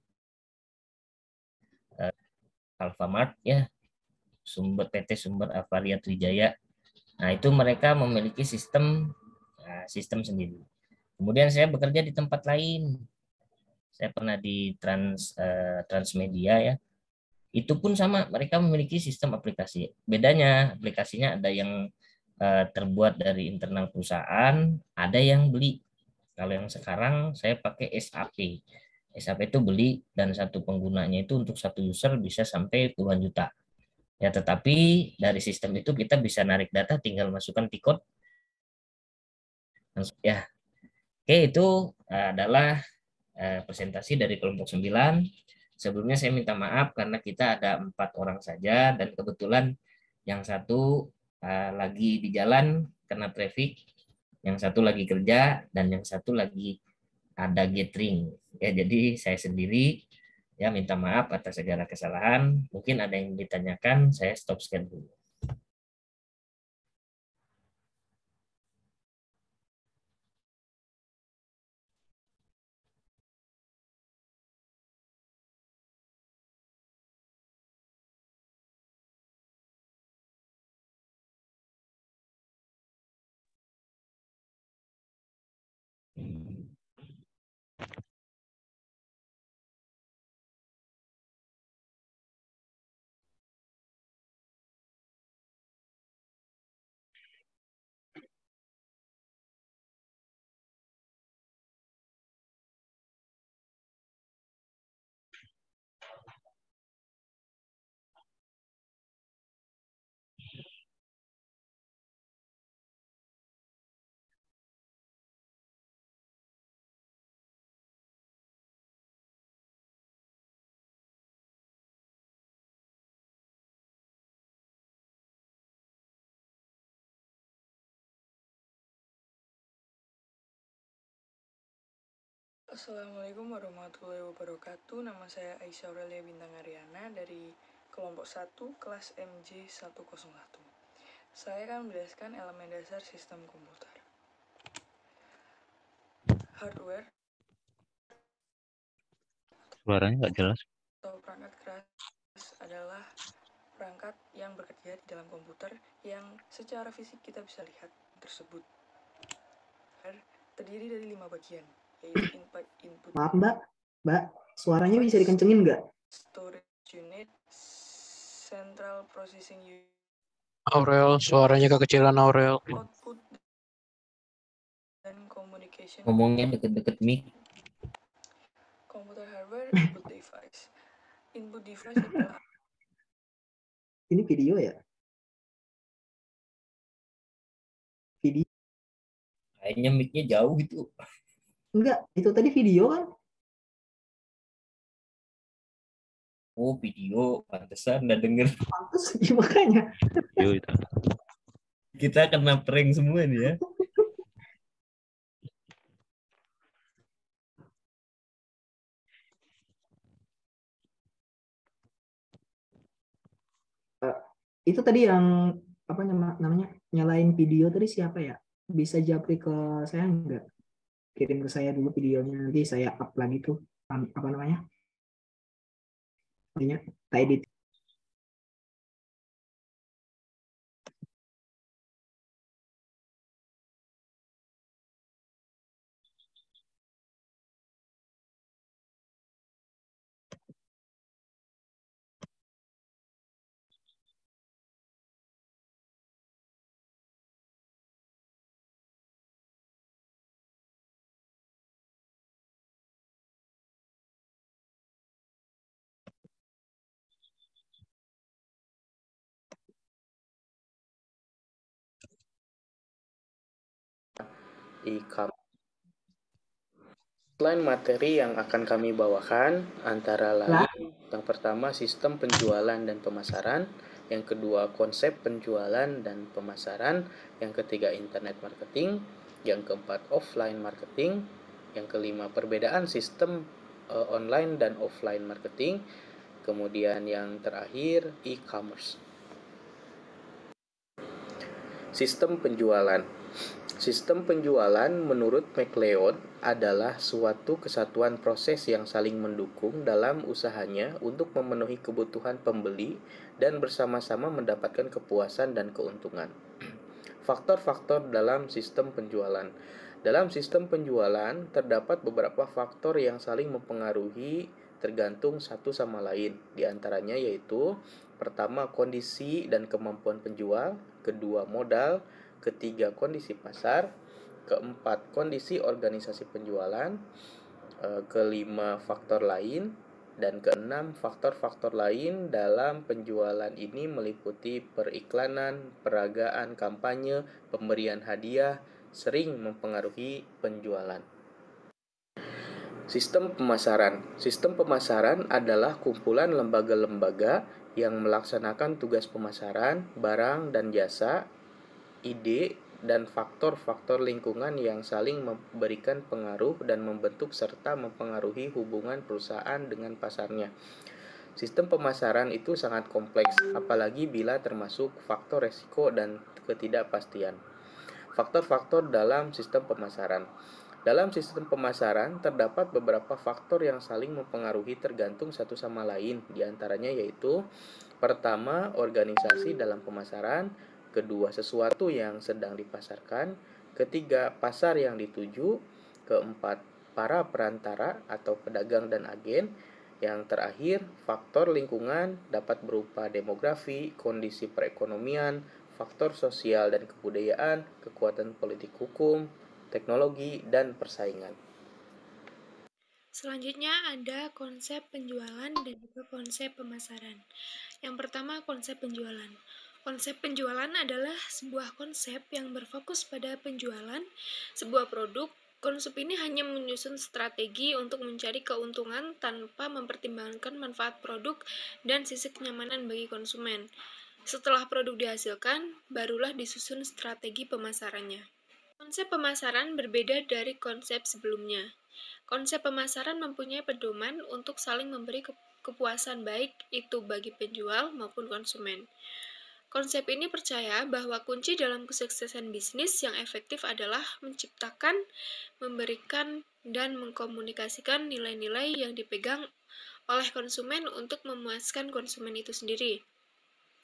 Alfamart, ya, PT Sumber Avaria Trijaya. Nah, itu mereka memiliki sistem sendiri. Kemudian saya bekerja di tempat lain. Saya pernah di Transmedia, ya. Itu pun sama, mereka memiliki sistem aplikasi. Bedanya aplikasinya ada yang terbuat dari internal perusahaan, ada yang beli. Kalau yang sekarang saya pakai SAP. SAP itu beli dan satu penggunanya itu untuk satu user bisa sampai puluhan juta. Ya, tetapi dari sistem itu kita bisa narik data, tinggal masukkan T-code. Ya, oke, itu adalah presentasi dari kelompok 9. Sebelumnya saya minta maaf karena kita ada 4 orang saja dan kebetulan yang satu lagi di jalan kena traffic, yang satu lagi kerja, dan yang satu lagi ada gathering. Ya, jadi saya sendiri, ya, minta maaf atas segala kesalahan. Mungkin ada yang ditanyakan, saya stop share dulu. Assalamualaikum warahmatullahi wabarakatuh. Nama saya Aisyah Aurelia Bintang Ariana dari kelompok 1 kelas MJ101. Saya akan menjelaskan elemen dasar sistem komputer. Hardware Suaranya nggak jelas. atau perangkat keras perangkat yang bekerja di dalam komputer yang secara fisik kita bisa lihat tersebut. Terdiri dari 5 bagian, yaitu input. Maaf Mbak, suaranya bisa dikencengin nggak? Storage unit, central processing unit. Aurel, suaranya kekecilan Aurel. Output dan communication. Ngomongnya deket-deket mic. Computer hardware input device. Input device adalah Ini video ya? Video? Kayaknya mic-nya jauh gitu. Enggak, itu tadi video kan? Oh, video. Pantesan nggak denger. Pantes, makanya. Video itu. Kita kena prank semua nih ya. Itu tadi yang apa namanya nyalain video tadi siapa ya? Bisa japri ke saya enggak? Kirim ke saya dulu videonya, nanti saya up lagi tuh apa namanya? Namanya edit. e-commerce. Selain materi yang akan kami bawakan, antara lain yang pertama sistem penjualan dan pemasaran, yang kedua konsep penjualan dan pemasaran, yang ketiga internet marketing, yang keempat offline marketing, yang kelima perbedaan sistem online dan offline marketing, kemudian yang terakhir e-commerce. Sistem penjualan. Sistem penjualan menurut McLeod adalah suatu kesatuan proses yang saling mendukung dalam usahanya untuk memenuhi kebutuhan pembeli dan bersama-sama mendapatkan kepuasan dan keuntungan. Faktor-faktor dalam sistem penjualan. Dalam sistem penjualan terdapat beberapa faktor yang saling mempengaruhi tergantung satu sama lain. Di antaranya yaitu pertama kondisi dan kemampuan penjual, kedua modal, ketiga kondisi pasar, keempat kondisi organisasi penjualan, kelima faktor lain, dan keenam faktor-faktor lain dalam penjualan ini meliputi periklanan, peragaan kampanye, pemberian hadiah, sering mempengaruhi penjualan. Sistem pemasaran. Sistem pemasaran adalah kumpulan lembaga-lembaga yang melaksanakan tugas pemasaran, barang dan jasa, ide, dan faktor-faktor lingkungan yang saling memberikan pengaruh dan membentuk serta mempengaruhi hubungan perusahaan dengan pasarnya. Sistem pemasaran itu sangat kompleks, apalagi bila termasuk faktor resiko dan ketidakpastian. Faktor-faktor dalam sistem pemasaran. Dalam sistem pemasaran terdapat beberapa faktor yang saling mempengaruhi tergantung satu sama lain, diantaranya yaitu pertama, organisasi dalam pemasaran, kedua, sesuatu yang sedang dipasarkan, ketiga, pasar yang dituju, keempat, para perantara atau pedagang dan agen, yang terakhir, faktor lingkungan dapat berupa demografi, kondisi perekonomian, faktor sosial dan kebudayaan, kekuatan politik hukum, teknologi, dan persaingan. Selanjutnya ada konsep penjualan dan juga konsep pemasaran. Yang pertama, konsep penjualan. Konsep penjualan adalah sebuah konsep yang berfokus pada penjualan sebuah produk. Konsep ini hanya menyusun strategi untuk mencari keuntungan tanpa mempertimbangkan manfaat produk dan sisi kenyamanan bagi konsumen. Setelah produk dihasilkan, barulah disusun strategi pemasarannya. Konsep pemasaran berbeda dari konsep sebelumnya. Konsep pemasaran mempunyai pedoman untuk saling memberi kepuasan baik itu bagi penjual maupun konsumen. Konsep ini percaya bahwa kunci dalam kesuksesan bisnis yang efektif adalah menciptakan, memberikan, dan mengkomunikasikan nilai-nilai yang dipegang oleh konsumen untuk memuaskan konsumen itu sendiri.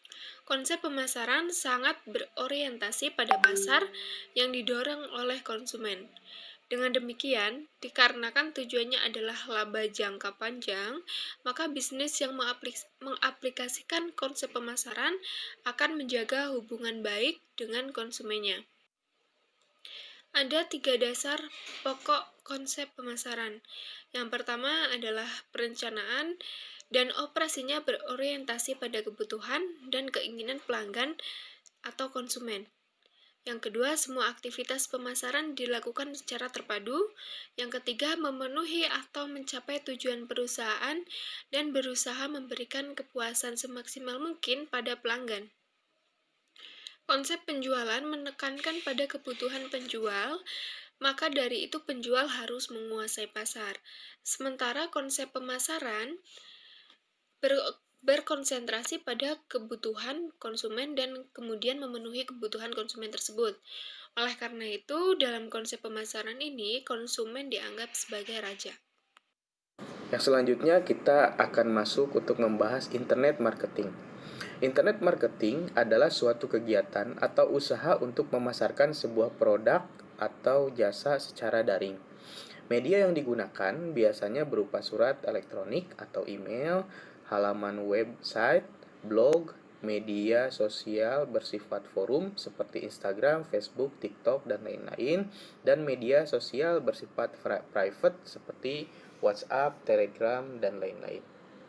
Konsep pemasaran sangat berorientasi pada pasar yang didorong oleh konsumen. Dengan demikian, dikarenakan tujuannya adalah laba jangka panjang, maka bisnis yang mengaplikasikan konsep pemasaran akan menjaga hubungan baik dengan konsumennya. Ada 3 dasar pokok konsep pemasaran. Yang pertama adalah perencanaan dan operasinya berorientasi pada kebutuhan dan keinginan pelanggan atau konsumen. Yang kedua, semua aktivitas pemasaran dilakukan secara terpadu. Yang ketiga, memenuhi atau mencapai tujuan perusahaan dan berusaha memberikan kepuasan semaksimal mungkin pada pelanggan. Konsep penjualan menekankan pada kebutuhan penjual, maka dari itu penjual harus menguasai pasar. Sementara konsep pemasaran berkonsentrasi pada kebutuhan konsumen dan kemudian memenuhi kebutuhan konsumen tersebut. Oleh karena itu, dalam konsep pemasaran ini, konsumen dianggap sebagai raja. Yang selanjutnya kita akan masuk untuk membahas internet marketing. Internet marketing adalah suatu kegiatan atau usaha untuk memasarkan sebuah produk atau jasa secara daring. Media yang digunakan biasanya berupa surat elektronik atau email, halaman website, blog, media sosial bersifat forum seperti Instagram, Facebook, TikTok, dan lain-lain, dan media sosial bersifat private seperti WhatsApp, Telegram, dan lain-lain.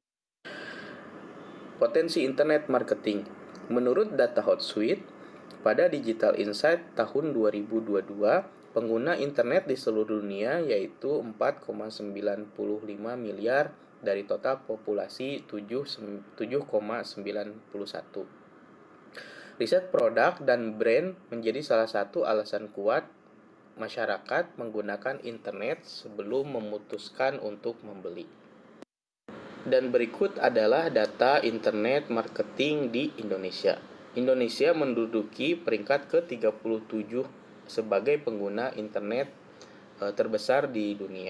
Potensi internet marketing. Menurut data Hotsuite, pada Digital Insight tahun 2022, pengguna internet di seluruh dunia yaitu 4,95 miliar dari total populasi 7,91. Riset produk dan brand menjadi salah satu alasan kuat masyarakat menggunakan internet sebelum memutuskan untuk membeli. Dan berikut adalah data internet marketing di Indonesia. Indonesia menduduki peringkat ke-37 sebagai pengguna internet terbesar di dunia.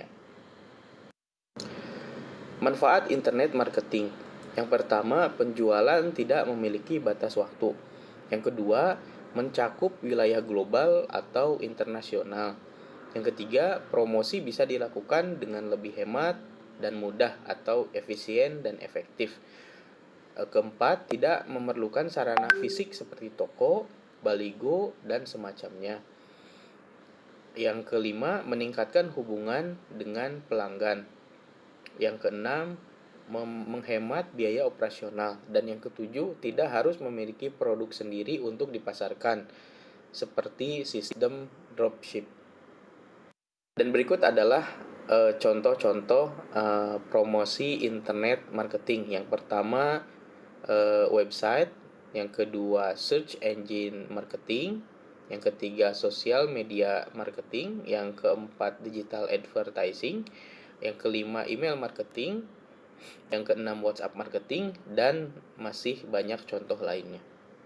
Manfaat internet marketing. Yang pertama, penjualan tidak memiliki batas waktu. Yang kedua, mencakup wilayah global atau internasional. Yang ketiga, promosi bisa dilakukan dengan lebih hemat dan mudah atau efisien dan efektif. Keempat, tidak memerlukan sarana fisik seperti toko, baligo, dan semacamnya. Yang kelima, meningkatkan hubungan dengan pelanggan. Yang keenam, menghemat biaya operasional. Dan yang ketujuh, tidak harus memiliki produk sendiri untuk dipasarkan, seperti sistem dropship. Dan berikut adalah contoh-contoh promosi internet marketing. Yang pertama, website. Yang kedua, search engine marketing. Yang ketiga, social media marketing. Yang keempat, digital advertising. Yang kelima, email marketing. Yang keenam, WhatsApp marketing. Dan masih banyak contoh lainnya.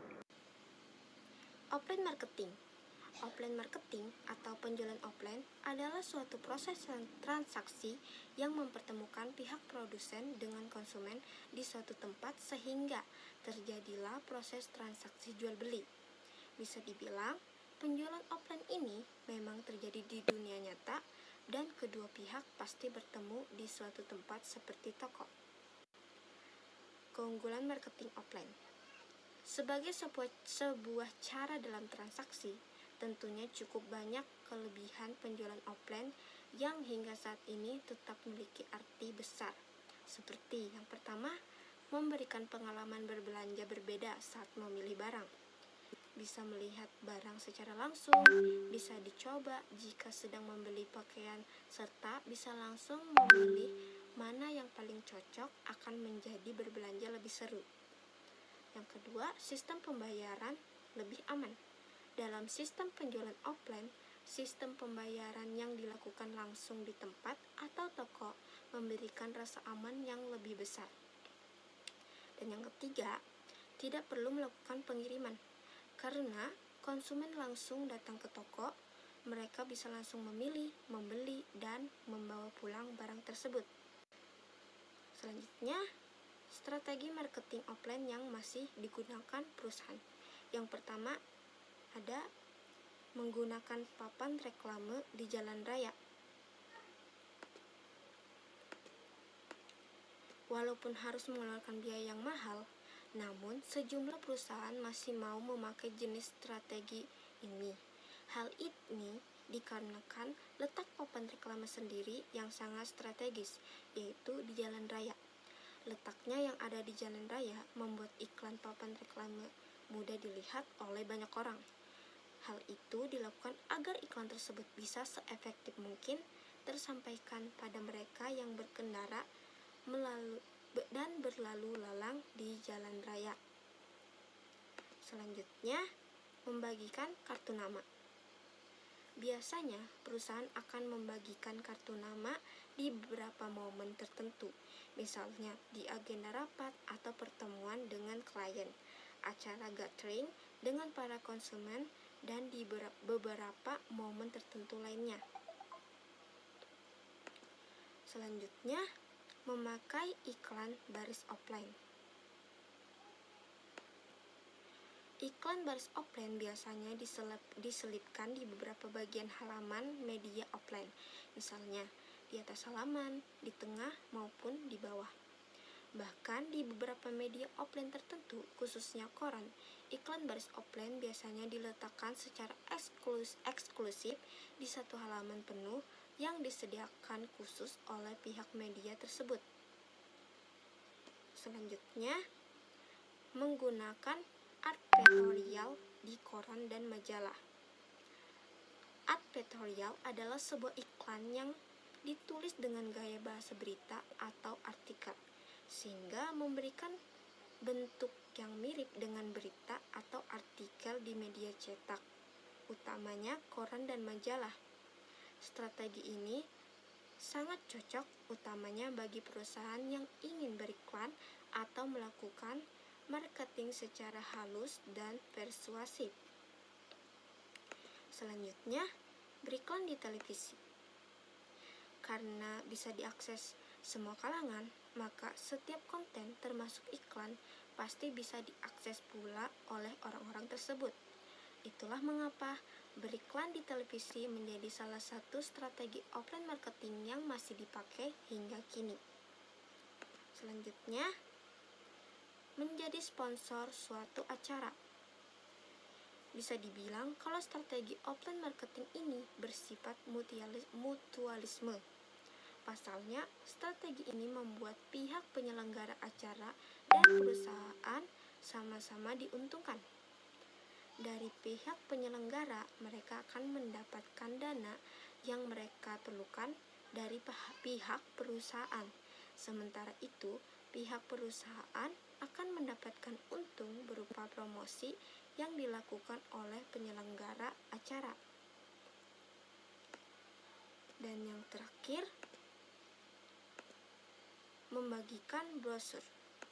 Offline marketing. Offline marketing atau penjualan offline adalah suatu proses transaksi yang mempertemukan pihak produsen dengan konsumen di suatu tempat sehingga terjadilah proses transaksi jual beli. Bisa dibilang, penjualan offline ini memang terjadi di dunia nyata dan kedua pihak pasti bertemu di suatu tempat seperti toko. Keunggulan marketing offline. Sebagai sebuah cara dalam transaksi, tentunya cukup banyak kelebihan penjualan offline yang hingga saat ini tetap memiliki arti besar. Seperti yang pertama, memberikan pengalaman berbelanja berbeda saat memilih barang. Bisa melihat barang secara langsung, bisa dicoba jika sedang membeli pakaian, serta bisa langsung memilih mana yang paling cocok akan menjadi berbelanja lebih seru. Yang kedua, sistem pembayaran lebih aman. Dalam sistem penjualan offline, sistem pembayaran yang dilakukan langsung di tempat atau toko memberikan rasa aman yang lebih besar. Dan yang ketiga, tidak perlu melakukan pengiriman. Karena konsumen langsung datang ke toko, mereka bisa langsung memilih, membeli, dan membawa pulang barang tersebut. Selanjutnya, Strategi marketing offline yang masih digunakan perusahaan. Yang pertama ada menggunakan papan reklame di jalan raya. Walaupun harus mengeluarkan biaya yang mahal, namun sejumlah perusahaan masih mau memakai jenis strategi ini. Hal ini dikarenakan letak papan reklame sendiri yang sangat strategis, yaitu di jalan raya. Letaknya yang ada di jalan raya membuat iklan papan reklame mudah dilihat oleh banyak orang. Hal itu dilakukan agar iklan tersebut bisa seefektif mungkin tersampaikan pada mereka yang berkendara dan berlalu lalang di jalan raya. Selanjutnya, membagikan kartu nama. Biasanya, perusahaan akan membagikan kartu nama di beberapa momen tertentu, misalnya di agenda rapat atau pertemuan dengan klien, acara gathering dengan para konsumen, dan di beberapa momen tertentu lainnya. Selanjutnya, memakai iklan baris offline. Iklan baris offline biasanya diselipkan di beberapa bagian halaman media offline, misalnya di atas halaman, di tengah, maupun di bawah. Bahkan di beberapa media offline tertentu, khususnya koran, iklan baris offline biasanya diletakkan secara eksklusif di satu halaman penuh yang disediakan khusus oleh pihak media tersebut. Selanjutnya, menggunakan advertorial di koran dan majalah. Advertorial adalah sebuah iklan yang ditulis dengan gaya bahasa berita atau artikel, sehingga memberikan bentuk yang mirip dengan berita atau artikel di media cetak, utamanya koran dan majalah. Strategi ini sangat cocok utamanya bagi perusahaan yang ingin beriklan atau melakukan marketing secara halus dan persuasif. Selanjutnya, beriklan di televisi. Karena bisa diakses semua kalangan, maka setiap konten termasuk iklan pasti bisa diakses pula oleh orang-orang tersebut. Itulah mengapa beriklan di televisi menjadi salah satu strategi offline marketing yang masih dipakai hingga kini. Selanjutnya, menjadi sponsor suatu acara. Bisa dibilang kalau strategi offline marketing ini bersifat mutualisme. Pasalnya, strategi ini membuat pihak penyelenggara acara dan perusahaan sama-sama diuntungkan. Dari pihak penyelenggara, mereka akan mendapatkan dana yang mereka perlukan dari pihak perusahaan. Sementara itu, pihak perusahaan akan mendapatkan untung berupa promosi yang dilakukan oleh penyelenggara acara. Dan yang terakhir, membagikan brosur.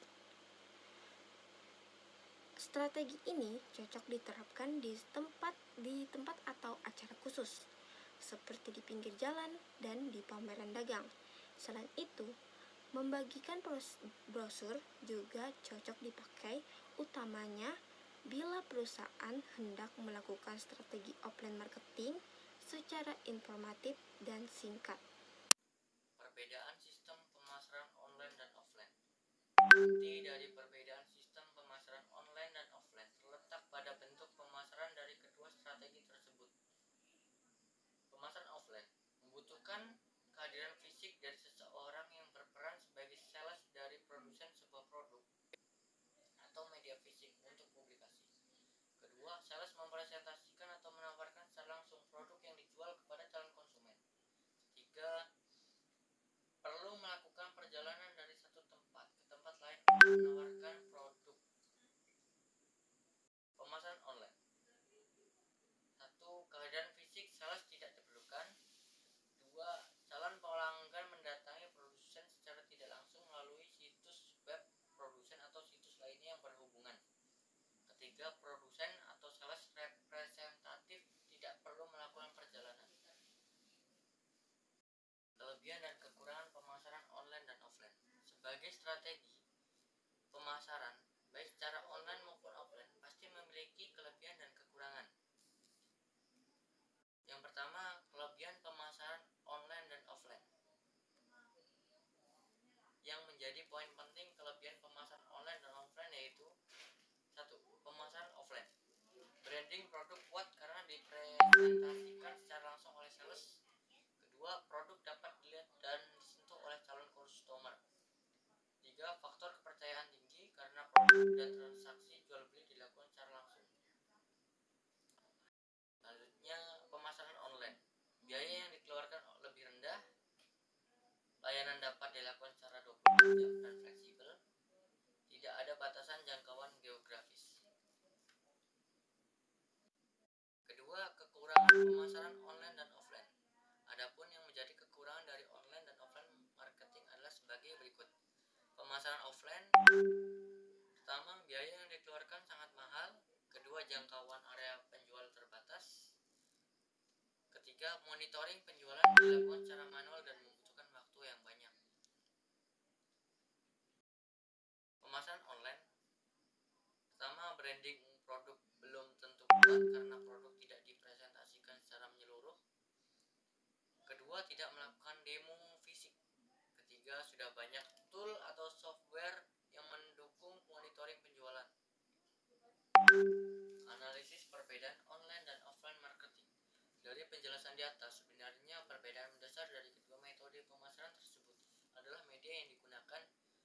Strategi ini cocok diterapkan di tempat atau acara khusus, seperti di pinggir jalan dan di pameran dagang. Selain itu, membagikan brosur juga cocok dipakai utamanya bila perusahaan hendak melakukan strategi offline marketing secara informatif dan singkat. Perbedaan sistem pemasaran online dan offline. Inti dari perbedaan sistem pemasaran online dan offline terletak pada bentuk pemasaran dari kedua strategi tersebut. Pemasaran offline membutuhkan kehadiran fisik dari seseorang yang berperan sebagai sales dari produsen sebuah produk atau media fisik untuk publikasi. Kedua, sales mempresentasikan atau menawarkan secara langsung produk yang dijual kepada calon konsumen. Tiga, perlu melakukan perjalanan dari satu tempat ke tempat lain untuk menawarkan produk. Pemasaran online. 1. Kehadiran fisik sales tidak diperlukan. 2. Calon pelanggan mendatangi produsen secara tidak langsung melalui situs web produsen atau situs lainnya yang berhubungan. Ketiga, produsen atau sales representatif tidak perlu melakukan perjalanan. Kelebihan dan kekurangan pemasaran online dan offline. Sebagai strategi, pemasaran, baik secara online maupun offline, pasti memiliki kelebihan dan kekurangan. Yang pertama, kelebihan pemasaran online dan offline. Yang menjadi poin penting kelebihan pemasaran online dan offline yaitu: 1. Pemasaran offline. Branding produk kuat karena dipresentasikan secara langsung oleh sales. Kedua, produk dapat dilihat dan disentuh oleh calon customer. 3. Faktor kepercayaan tinggi karena produk dan transaksi jual beli dilakukan secara langsung. Selanjutnya, pemasaran online. Biaya yang dikeluarkan lebih rendah. Layanan dapat dilakukan secara 24 jam dan fleksibel. Tidak ada batasan jangkauan geografis. Kedua, kekurangan pemasaran online dan offline. Adapun yang menjadi kekurangan dari online dan offline marketing adalah sebagai berikut. Pemasaran offline, pertama, biaya yang dikeluarkan sangat mahal. Kedua, jangkauan area penjual terbatas. Ketiga, monitoring penjualan dilakukan secara manual dan membutuhkan waktu yang banyak. Pemasaran online, pertama, branding produk belum tentu kuat karena produk tidak dipresentasikan secara menyeluruh. Kedua, tidak melakukan demo fisik. Ketiga, sudah banyak tool atau software yang mendukung monitoring penjualan. Analisis perbedaan online dan offline marketing. Dari penjelasan di atas, sebenarnya perbedaan mendasar dari kedua metode pemasaran tersebut adalah media yang digunakan.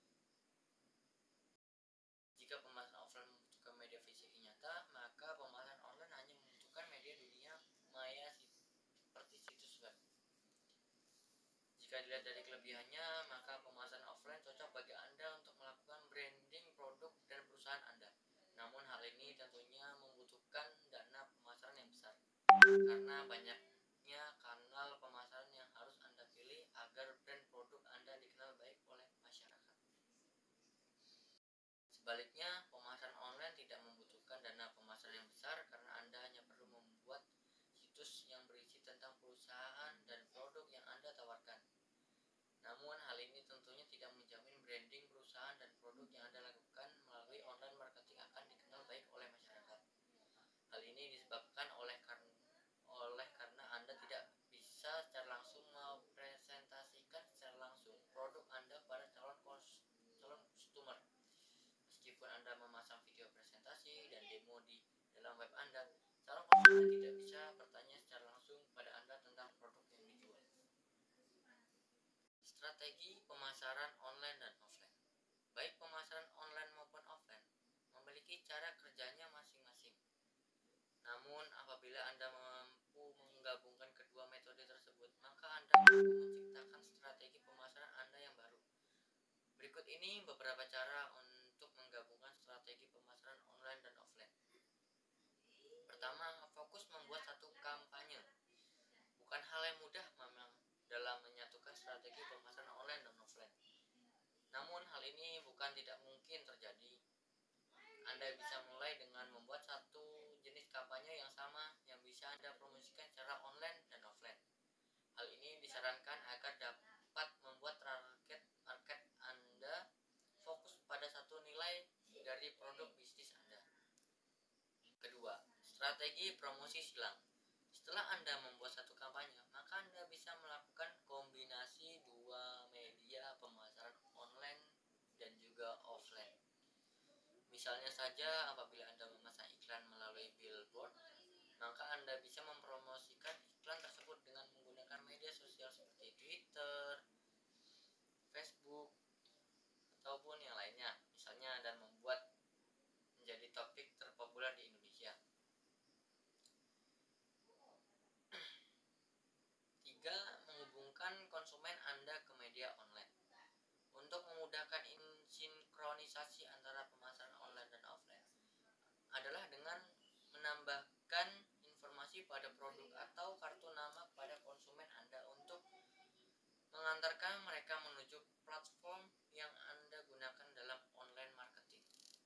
Jika pemasaran offline membutuhkan media fisik nyata, maka pemasaran online hanya membutuhkan media dunia maya seperti situs web. Jika dilihat dari kelebihannya, maka pemasaran offline cocok bagi Anda untuk melakukan branding produk dan perusahaan Anda. Namun hal ini tentunya membutuhkan dana pemasaran yang besar, karena banyaknya kanal pemasaran yang harus Anda pilih agar brand produk Anda dikenal baik oleh masyarakat. Sebaliknya, pemasaran online tidak membutuhkan dana pemasaran yang besar karena Anda hanya perlu membuat situs yang berisi tentang perusahaan dan produk yang Anda tawarkan. Namun hal ini tentunya tidak menjamin branding perusahaan dan produk yang Anda lakukan melalui online marketing akan dikenal baik oleh masyarakat. Hal ini disebabkan oleh karena Anda tidak bisa secara langsung mempresentasikan secara langsung produk Anda pada calon customer. Meskipun Anda memasang video presentasi dan demo di dalam web Anda, calon konsumen tidak bisa bertanya secara langsung pada Anda tentang produk yang dijual. Strategi pemasaran online dan offline. Baik pemasaran online maupun offline memiliki cara kerjanya masing-masing. Namun apabila Anda mampu menggabungkan kedua metode tersebut, maka Anda mampu menciptakan strategi pemasaran Anda yang baru. Berikut ini beberapa cara untuk menggabungkan strategi pemasaran online dan offline. Pertama, fokus membuat satu kampanye. Bukan hal yang mudah memang dalam menyatukan strategi pemasaran online dan offline. Namun hal ini bukan tidak mungkin terjadi. Anda bisa mulai dengan membuat satu jenis kampanye yang sama yang bisa Anda promosikan secara online dan offline. Hal ini disarankan agar dapat membuat target market Anda fokus pada satu nilai dari produk bisnis Anda. Kedua, strategi promosi silang. Setelah Anda membuat satu kampanye, maka Anda bisa melakukan kombinasi dua media pemasaran online dan juga offline. Misalnya saja apabila Anda memasang iklan melalui billboard, maka Anda bisa mempromosikan iklan tersebut dengan menggunakan media sosial seperti Twitter, Facebook, ataupun yang lainnya. Misalnya dan membuat menjadi topik terpopuler di Indonesia. 3. Menghubungkan konsumen Anda ke media online. Untuk memudahkan sinkronisasi antara pemasaran online dan offline adalah dengan menambahkan informasi pada produk atau kartu nama pada konsumen Anda untuk mengantarkan mereka menuju platform yang Anda gunakan dalam online marketing.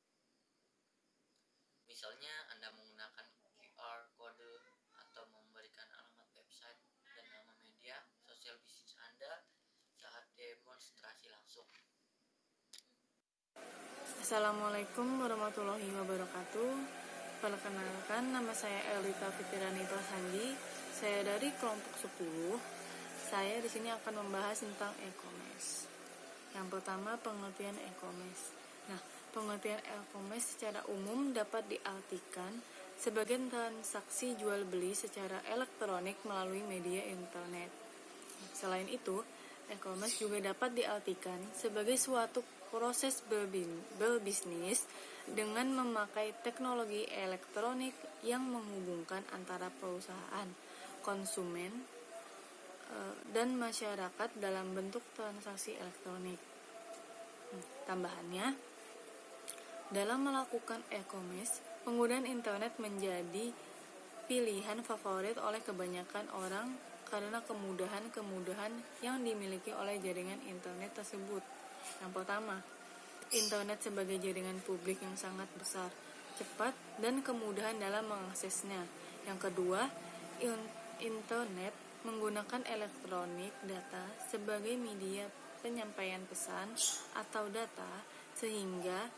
Misalnya Anda menggunakan QR code atau memberikan alamat website dan nama media sosial bisnis Anda saat demonstrasi langsung. Assalamualaikum warahmatullahi wabarakatuh. Perkenalkan, nama saya Elita Fitiranita Sandi. Saya dari kelompok 10. Saya di sini akan membahas tentang e-commerce. Yang pertama, pengertian e-commerce. Nah, pengertian e-commerce secara umum dapat diartikan sebagai transaksi jual beli secara elektronik melalui media internet. Selain itu, e-commerce juga dapat diartikan sebagai suatu proses berbisnis dengan memakai teknologi elektronik yang menghubungkan antara perusahaan, konsumen, dan masyarakat dalam bentuk transaksi elektronik. Tambahannya, dalam melakukan e-commerce, penggunaan internet menjadi pilihan favorit oleh kebanyakan orang karena kemudahan-kemudahan yang dimiliki oleh jaringan internet tersebut. Yang pertama, internet sebagai jaringan publik yang sangat besar, cepat, dan kemudahan dalam mengaksesnya. Yang kedua, internet menggunakan elektronik data sebagai media penyampaian pesan atau data sehingga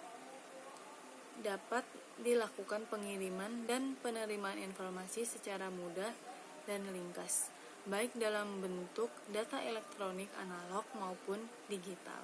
dapat dilakukan pengiriman dan penerimaan informasi secara mudah dan ringkas, baik dalam bentuk data elektronik analog maupun digital.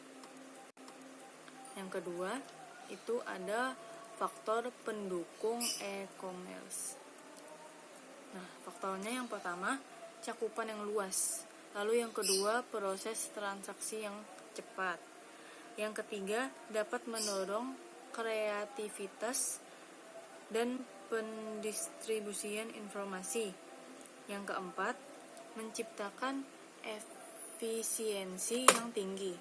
Yang kedua, itu ada faktor pendukung e-commerce. Nah, faktornya yang pertama, cakupan yang luas. Lalu yang kedua, proses transaksi yang cepat. Yang ketiga, dapat mendorong kreativitas dan pendistribusian informasi. Yang keempat, menciptakan efisiensi yang tinggi,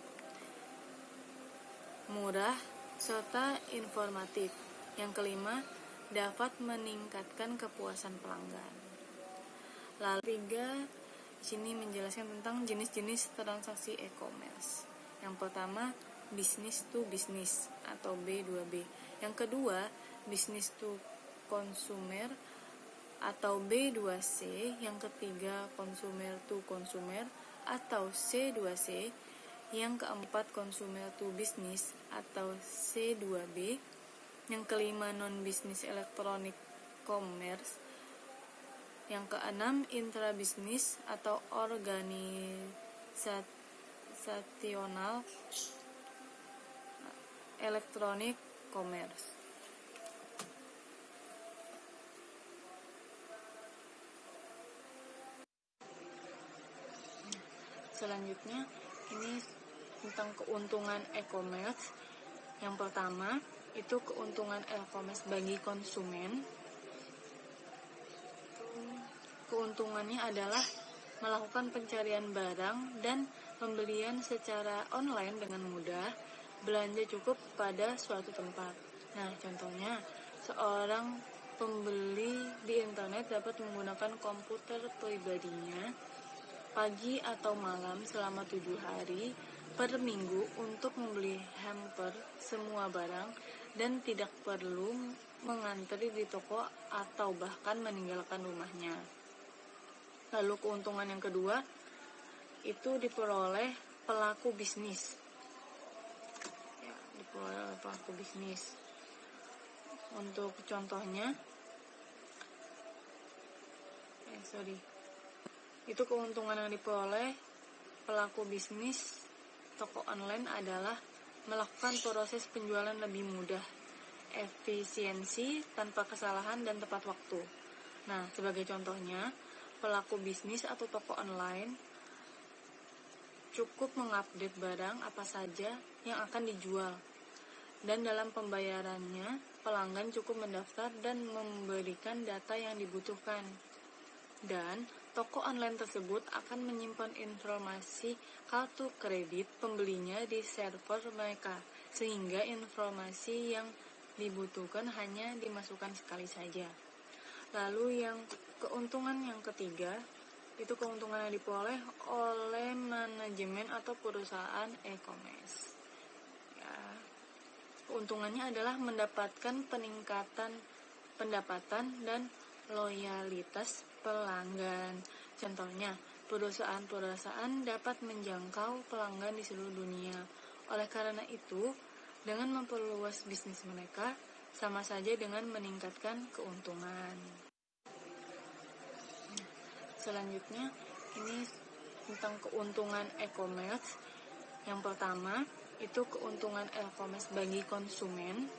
murah, serta informatif. Yang kelima, dapat meningkatkan kepuasan pelanggan. Lalu tiga, sini menjelaskan tentang jenis-jenis transaksi e-commerce. Yang pertama, business to business atau B2B. Yang kedua, business to consumer atau B2C. Yang ketiga, consumer to consumer atau C2C. Yang keempat, consumer to business atau C2B. Yang kelima, non-business electronic commerce. Yang keenam, intra-business atau organisasional electronic commerce. Selanjutnya, ini tentang keuntungan e-commerce. Yang pertama, itu keuntungan e-commerce bagi konsumen. Keuntungannya adalah melakukan pencarian barang dan pembelian secara online dengan mudah, belanja cukup pada suatu tempat. Nah, contohnya, seorang pembeli di internet dapat menggunakan komputer pribadinya pagi atau malam selama 7 hari per minggu untuk membeli hamper semua barang dan tidak perlu mengantri di toko atau bahkan meninggalkan rumahnya. Lalu keuntungan yang kedua itu diperoleh pelaku bisnis. Ya, diperoleh oleh pelaku bisnis. Untuk contohnya, itu keuntungan yang diperoleh pelaku bisnis toko online adalah melakukan proses penjualan lebih mudah, efisiensi, tanpa kesalahan, dan tepat waktu. Nah, sebagai contohnya, pelaku bisnis atau toko online cukup mengupdate barang apa saja yang akan dijual, dan dalam pembayarannya, pelanggan cukup mendaftar dan memberikan data yang dibutuhkan. Dan toko online tersebut akan menyimpan informasi kartu kredit pembelinya di server mereka, sehingga informasi yang dibutuhkan hanya dimasukkan sekali saja. Lalu yang keuntungan yang ketiga, itu keuntungan yang diperoleh oleh manajemen atau perusahaan e-commerce. Ya, keuntungannya adalah mendapatkan peningkatan pendapatan dan loyalitas pelanggan. Contohnya, perusahaan-perusahaan dapat menjangkau pelanggan di seluruh dunia. Oleh karena itu, Dengan memperluas bisnis mereka, sama saja dengan meningkatkan keuntungan. Selanjutnya, ini tentang keuntungan e-commerce. Yang pertama, itu keuntungan e-commerce bagi konsumen.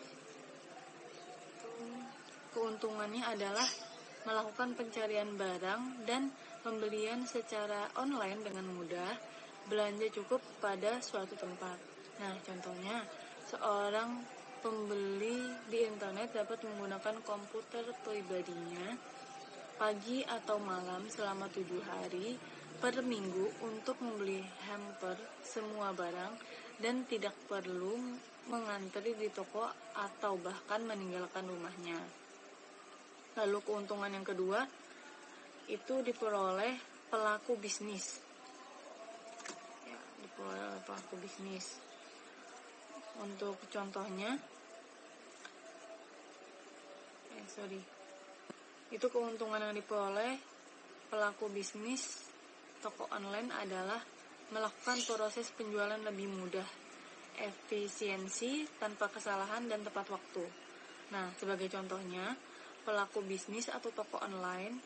Keuntungannya adalah melakukan pencarian barang dan pembelian secara online dengan mudah, belanja cukup pada suatu tempat. Nah, contohnya, seorang pembeli di internet dapat menggunakan komputer pribadinya pagi atau malam selama 7 hari per minggu untuk membeli hamper semua barang dan tidak perlu mengantri di toko atau bahkan meninggalkan rumahnya. Lalu keuntungan yang kedua itu diperoleh pelaku bisnis. Ya, diperoleh oleh pelaku bisnis. Untuk contohnya, itu keuntungan yang diperoleh pelaku bisnis toko online adalah melakukan proses penjualan lebih mudah, efisiensi, tanpa kesalahan, dan tepat waktu. Nah, sebagai contohnya, pelaku bisnis atau toko online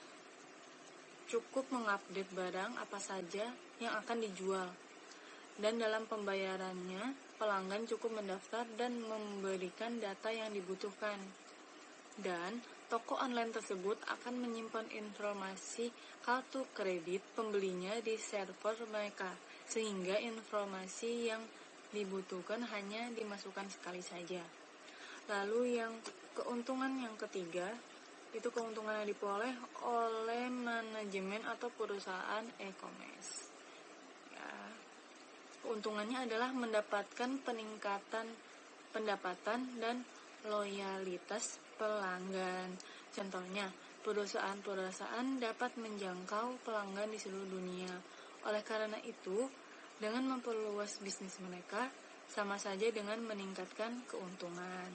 cukup mengupdate barang apa saja yang akan dijual. Dan dalam pembayarannya, pelanggan cukup mendaftar dan memberikan data yang dibutuhkan. Dan toko online tersebut akan menyimpan informasi kartu kredit pembelinya di server mereka, sehingga informasi yang dibutuhkan hanya dimasukkan sekali saja. Lalu yang keuntungan yang ketiga, itu keuntungan yang diperoleh oleh manajemen atau perusahaan e-commerce. Ya, keuntungannya adalah mendapatkan peningkatan pendapatan dan loyalitas pelanggan. Contohnya, perusahaan-perusahaan dapat menjangkau pelanggan di seluruh dunia. Oleh karena itu, dengan memperluas bisnis mereka, sama saja dengan meningkatkan keuntungan.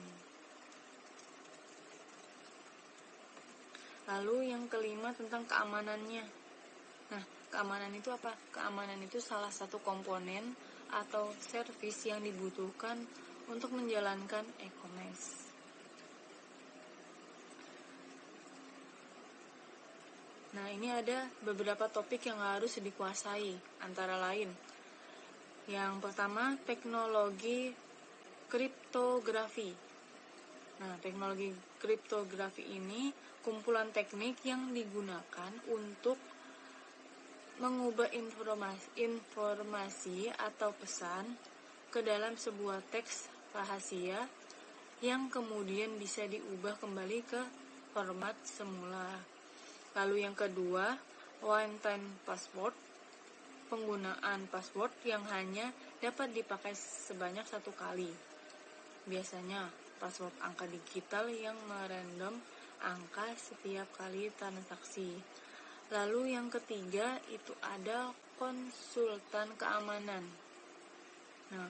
Lalu yang kelima tentang keamanannya. Nah, keamanan itu apa? Keamanan itu salah satu komponen atau servis yang dibutuhkan untuk menjalankan e-commerce. Nah, ini ada beberapa topik yang harus dikuasai, antara lain. Yang pertama, teknologi kriptografi. Nah, teknologi kriptografi ini kumpulan teknik yang digunakan untuk mengubah informasi atau pesan ke dalam sebuah teks rahasia yang kemudian bisa diubah kembali ke format semula. Lalu yang kedua, one-time password, penggunaan password yang hanya dapat dipakai sebanyak satu kali. Biasanya password angka digital yang merandom angka setiap kali transaksi. Lalu yang ketiga itu ada konsultan keamanan. Nah,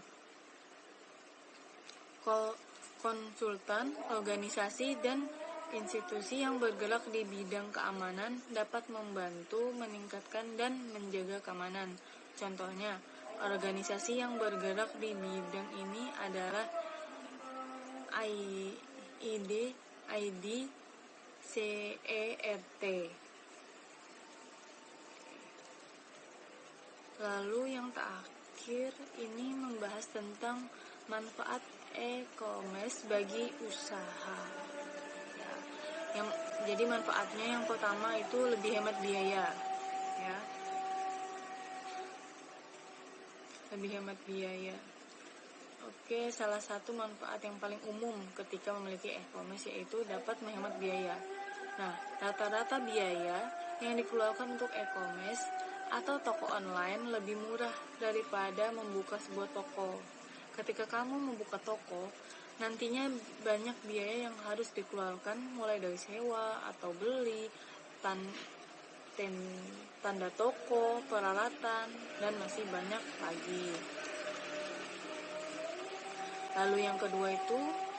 konsultan, organisasi, dan institusi yang bergerak di bidang keamanan dapat membantu meningkatkan dan menjaga keamanan. Contohnya, organisasi yang bergerak di bidang ini adalah IDCERT. Lalu yang terakhir ini membahas tentang manfaat e-commerce bagi usaha. Jadi manfaatnya yang pertama itu lebih hemat biaya, ya. Lebih hemat biaya. Oke, salah satu manfaat yang paling umum ketika memiliki e-commerce yaitu dapat menghemat biaya. Nah, rata-rata biaya yang dikeluarkan untuk e-commerce atau toko online lebih murah daripada membuka sebuah toko. Ketika kamu membuka toko, nantinya banyak biaya yang harus dikeluarkan, mulai dari sewa atau beli, tanda toko, peralatan, dan masih banyak lagi. Lalu yang kedua itu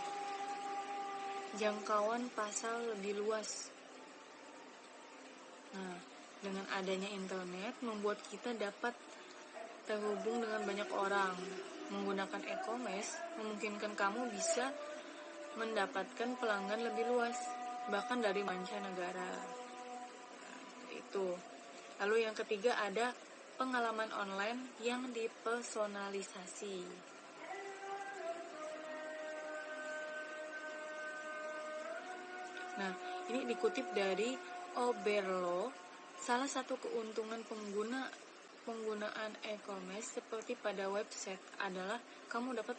jangkauan pasar lebih luas. Nah, dengan adanya internet membuat kita dapat terhubung dengan banyak orang. Menggunakan e-commerce memungkinkan kamu bisa mendapatkan pelanggan lebih luas, bahkan dari mancanegara. Itu. Lalu yang ketiga ada pengalaman online yang dipersonalisasi. Nah, ini dikutip dari Oberlo. Salah satu keuntungan penggunaan e-commerce seperti pada website adalah kamu dapat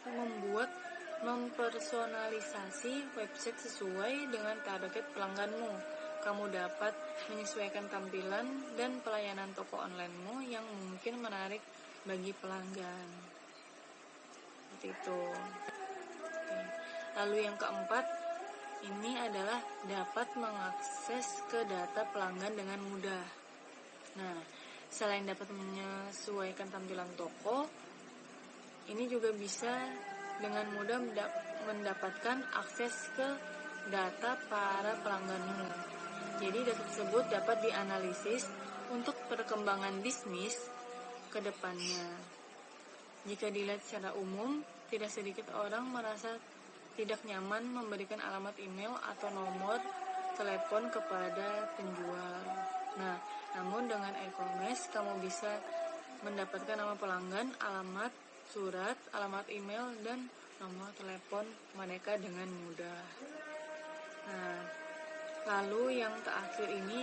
mempersonalisasi website sesuai dengan target pelangganmu. Kamu dapat menyesuaikan tampilan dan pelayanan toko onlinemu yang mungkin menarik bagi pelanggan. Seperti itu. Lalu yang keempat, ini adalah dapat mengakses ke data pelanggan dengan mudah. Nah, selain dapat menyesuaikan tampilan toko, ini juga bisa dengan mudah mendapatkan akses ke data para pelangganmu. Jadi data tersebut dapat dianalisis untuk perkembangan bisnis ke depannya. Jika dilihat secara umum, tidak sedikit orang merasa tidak nyaman memberikan alamat email atau nomor telepon kepada penjual. Nah, namun dengan e-commerce kamu bisa mendapatkan nama pelanggan, alamat surat, alamat email, dan nomor telepon mereka dengan mudah. Nah, lalu yang terakhir ini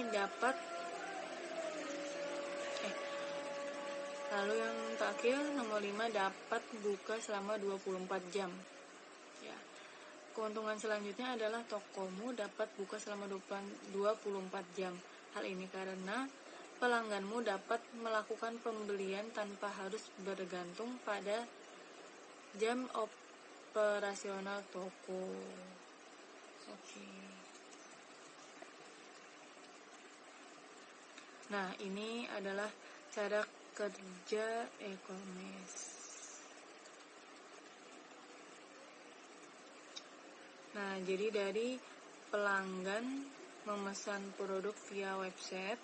nomor 5 dapat buka selama 24 jam. Ya. Keuntungan selanjutnya adalah tokomu dapat buka selama 24 jam. Hal ini karena pelangganmu dapat melakukan pembelian tanpa harus bergantung pada jam operasional toko. Oke. Nah, ini adalah cara kerja e-commerce. Nah, jadi dari pelanggan memesan produk via website.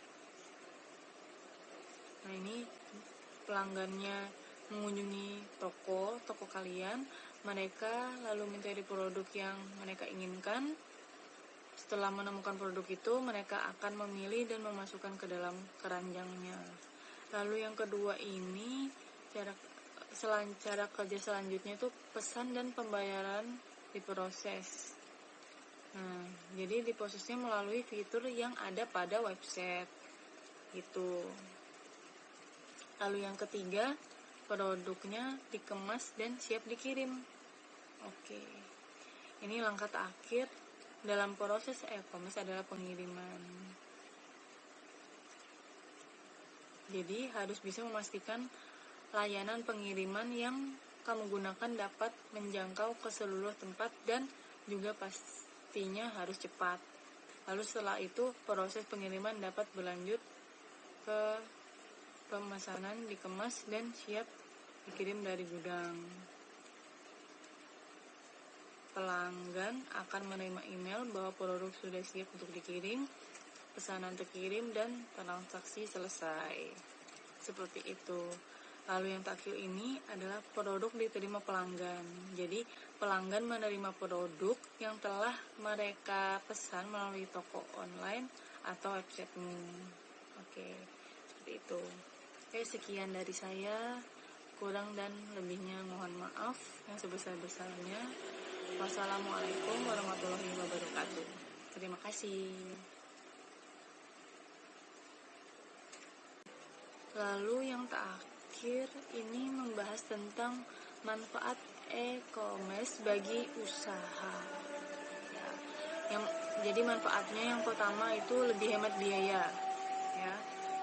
Nah, ini pelanggannya mengunjungi toko kalian, mereka lalu mencari produk yang mereka inginkan. Setelah menemukan produk itu, mereka akan memilih dan memasukkan ke dalam keranjangnya. Lalu yang kedua ini, cara kerja selanjutnya itu pesan dan pembayaran diproses. Nah, jadi diprosesnya melalui fitur yang ada pada website. Gitu. Lalu yang ketiga, produknya dikemas dan siap dikirim. Oke. Ini langkah terakhir dalam proses e-commerce adalah pengiriman. Jadi harus bisa memastikan layanan pengiriman yang kamu gunakan dapat menjangkau ke seluruh tempat dan juga pastinya harus cepat. Lalu setelah itu proses pengiriman dapat berlanjut ke pemesanan, dikemas dan siap dikirim dari gudang. Pelanggan akan menerima email bahwa produk sudah siap untuk dikirim, pesanan terkirim dan transaksi selesai. Seperti itu. Lalu yang terakhir ini adalah produk diterima pelanggan. Jadi pelanggan menerima produk yang telah mereka pesan melalui toko online atau websitemu. Oke, seperti itu. Oke, sekian dari saya. Kurang dan lebihnya mohon maaf yang sebesar-besarnya. Wassalamualaikum warahmatullahi wabarakatuh. Terima kasih. Lalu yang terakhir ini membahas tentang manfaat e-commerce bagi usaha. Ya, jadi manfaatnya yang pertama itu lebih hemat biaya. Ya.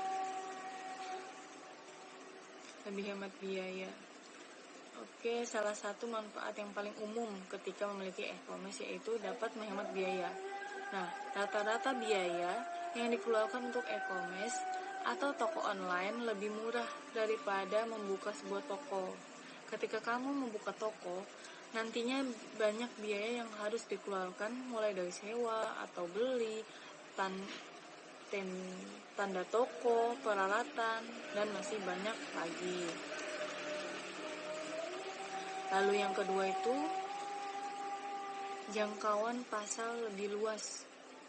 Lebih hemat biaya. Oke, salah satu manfaat yang paling umum ketika memiliki e-commerce yaitu dapat menghemat biaya. Nah, rata-rata biaya yang dikeluarkan untuk e-commerce atau toko online lebih murah daripada membuka sebuah toko. Ketika kamu membuka toko, nantinya banyak biaya yang harus dikeluarkan mulai dari sewa atau beli, tanda toko, peralatan, dan masih banyak lagi. Lalu yang kedua itu jangkauan pasal lebih luas.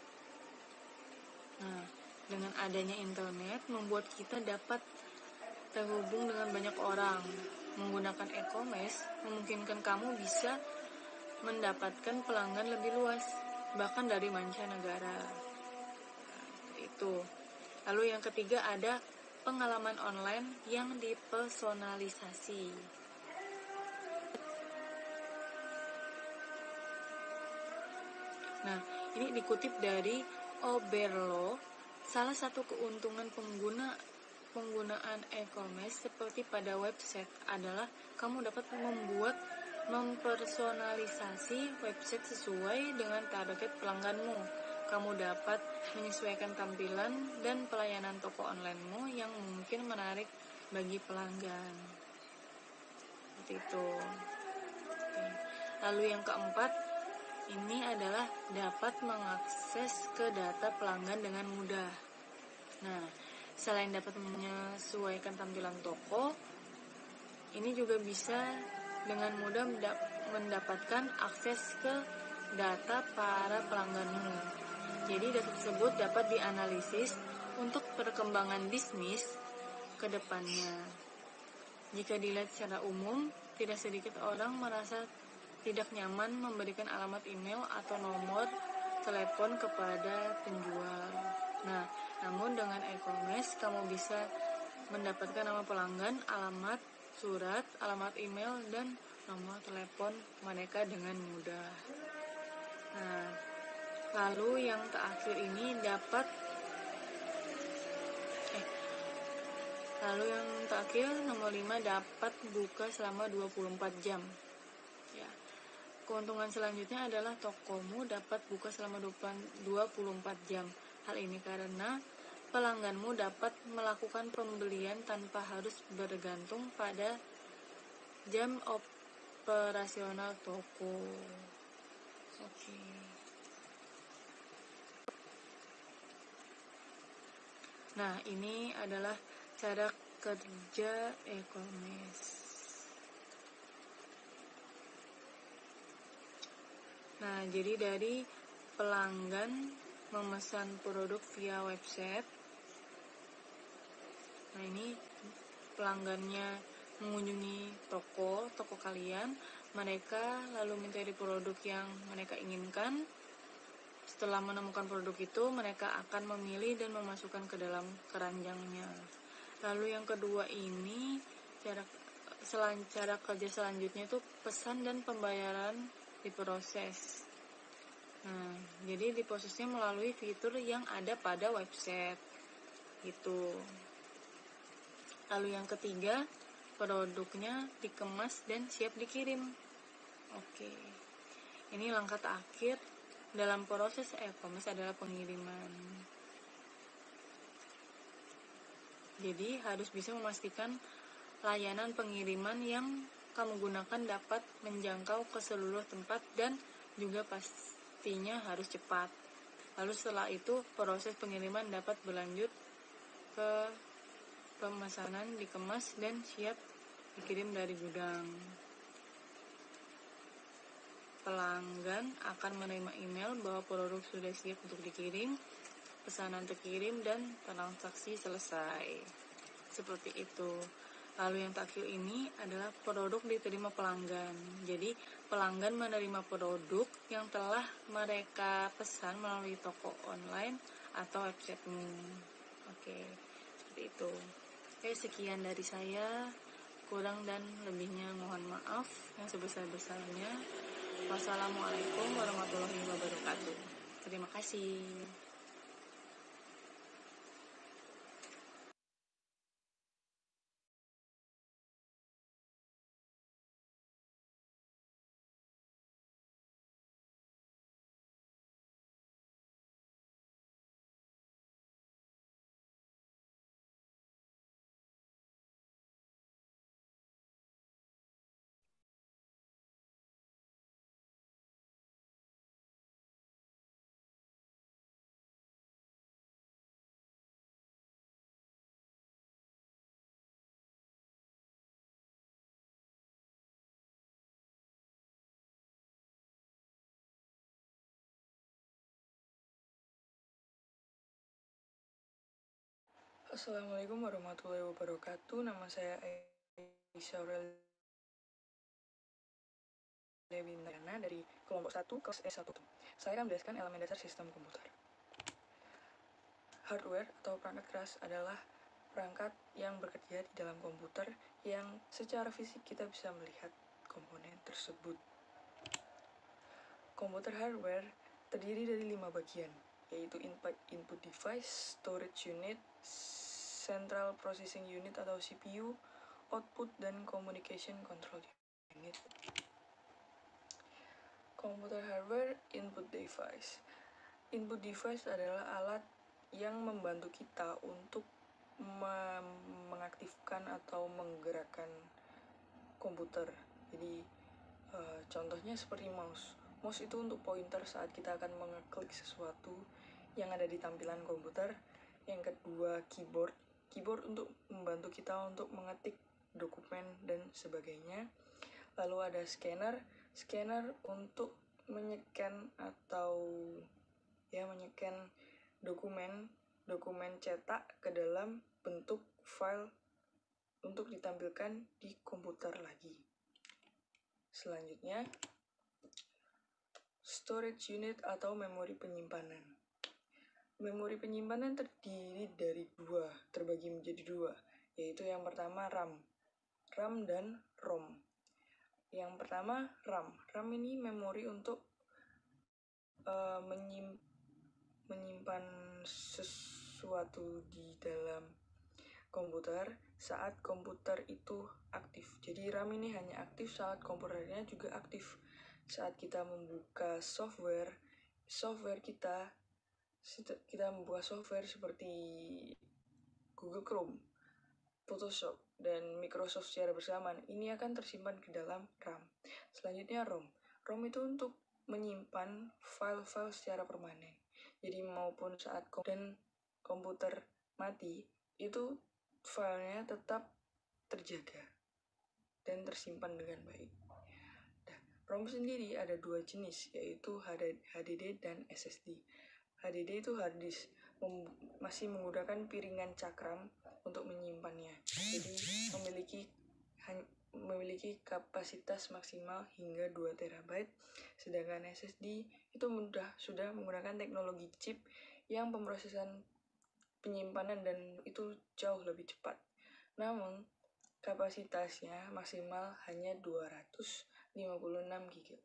Nah, dengan adanya internet membuat kita dapat terhubung dengan banyak orang. Menggunakan e-commerce memungkinkan kamu bisa mendapatkan pelanggan lebih luas, bahkan dari mancanegara. Itu. Lalu yang ketiga ada pengalaman online yang dipersonalisasi. Nah, ini dikutip dari Oberlo. Salah satu keuntungan penggunaan e-commerce seperti pada website adalah kamu dapat mempersonalisasi website sesuai dengan target pelangganmu. Kamu dapat menyesuaikan tampilan dan pelayanan toko onlinemu yang mungkin menarik bagi pelanggan. Seperti itu. Oke. Lalu yang keempat, ini adalah dapat mengakses ke data pelanggan dengan mudah. Nah, selain dapat menyesuaikan tampilan toko, ini juga bisa dengan mudah mendapatkan akses ke data para pelangganmu. Jadi data tersebut dapat dianalisis untuk perkembangan bisnis ke depannya. Jika dilihat secara umum, tidak sedikit orang merasa tidak nyaman memberikan alamat email atau nomor telepon kepada penjual. Nah, namun dengan e-commerce kamu bisa mendapatkan nama pelanggan, alamat surat, alamat email, dan nomor telepon mereka dengan mudah. Nah, lalu yang terakhir ini nomor 5 dapat buka selama 24 jam. Ya. Keuntungan selanjutnya adalah tokomu dapat buka selama 24 jam. Hal ini karena pelangganmu dapat melakukan pembelian tanpa harus bergantung pada jam operasional toko. Oke. Nah, ini adalah cara kerja e-commerce. Nah, jadi dari pelanggan memesan produk via website. Nah, ini pelanggannya mengunjungi toko kalian, mereka lalu mencari produk yang mereka inginkan. Setelah menemukan produk itu, mereka akan memilih dan memasukkan ke dalam keranjangnya. Lalu yang kedua ini, cara kerja selanjutnya itu pesan dan pembayaran diproses. Nah, jadi diprosesnya melalui fitur yang ada pada website. Gitu. Lalu yang ketiga, produknya dikemas dan siap dikirim. Oke. Ini langkah terakhir dalam proses e-commerce adalah pengiriman. Jadi harus bisa memastikan layanan pengiriman yang kamu gunakan dapat menjangkau ke seluruh tempat dan juga pastinya harus cepat. Lalu setelah itu proses pengiriman dapat berlanjut ke pemesanan, dikemas dan siap dikirim dari gudang. Pelanggan akan menerima email bahwa produk sudah siap untuk dikirim, pesanan terkirim, dan transaksi selesai. Seperti itu. Lalu yang terakhir ini adalah produk diterima pelanggan. Jadi pelanggan menerima produk yang telah mereka pesan melalui toko online atau websitemu. Oke, seperti itu. Oke, sekian dari saya. Kurang dan lebihnya mohon maaf yang sebesar-besarnya. Wassalamualaikum warahmatullahi wabarakatuh. Terima kasih. Assalamualaikum warahmatullahi wabarakatuh. Nama saya Aisyah Aurelia Bintana dari kelompok 1 kelas S1. Saya akan menjelaskan elemen dasar sistem komputer. Hardware atau perangkat keras adalah perangkat yang bekerja di dalam komputer yang secara fisik kita bisa melihat komponen tersebut. Komputer hardware terdiri dari 5 bagian, yaitu input device, storage unit, central processing unit atau CPU, output, dan communication control unit. Komputer hardware input device. Input device adalah alat yang membantu kita untuk mengaktifkan atau menggerakkan komputer. Jadi contohnya seperti mouse. Mouse itu untuk pointer saat kita akan mengeklik sesuatu yang ada di tampilan komputer. Yang kedua, keyboard. Keyboard untuk membantu kita untuk mengetik dokumen dan sebagainya. Lalu ada scanner. Scanner untuk menyekan atau menyekan dokumen cetak ke dalam bentuk file untuk ditampilkan di komputer lagi. Selanjutnya, storage unit atau memori penyimpanan. Memori penyimpanan terdiri dari terbagi menjadi dua, yaitu yang pertama RAM dan ROM. Yang pertama RAM. RAM ini memori untuk menyimpan sesuatu di dalam komputer saat komputer itu aktif. Jadi RAM ini hanya aktif saat komputernya juga aktif. Saat kita membuka software kita membuka software seperti Google Chrome, Photoshop, dan Microsoft secara bersamaan, ini akan tersimpan ke dalam RAM. Selanjutnya ROM. ROM itu untuk menyimpan file-file secara permanen. Jadi maupun saat komputer mati, itu filenya tetap terjaga dan tersimpan dengan baik. ROM sendiri ada 2 jenis, yaitu HDD dan SSD. HDD itu hard disk, masih menggunakan piringan cakram untuk menyimpannya. Jadi memiliki kapasitas maksimal hingga 2 TB, sedangkan SSD itu sudah menggunakan teknologi chip yang pemrosesan penyimpanan dan itu jauh lebih cepat. Namun, kapasitasnya maksimal hanya 256 GB.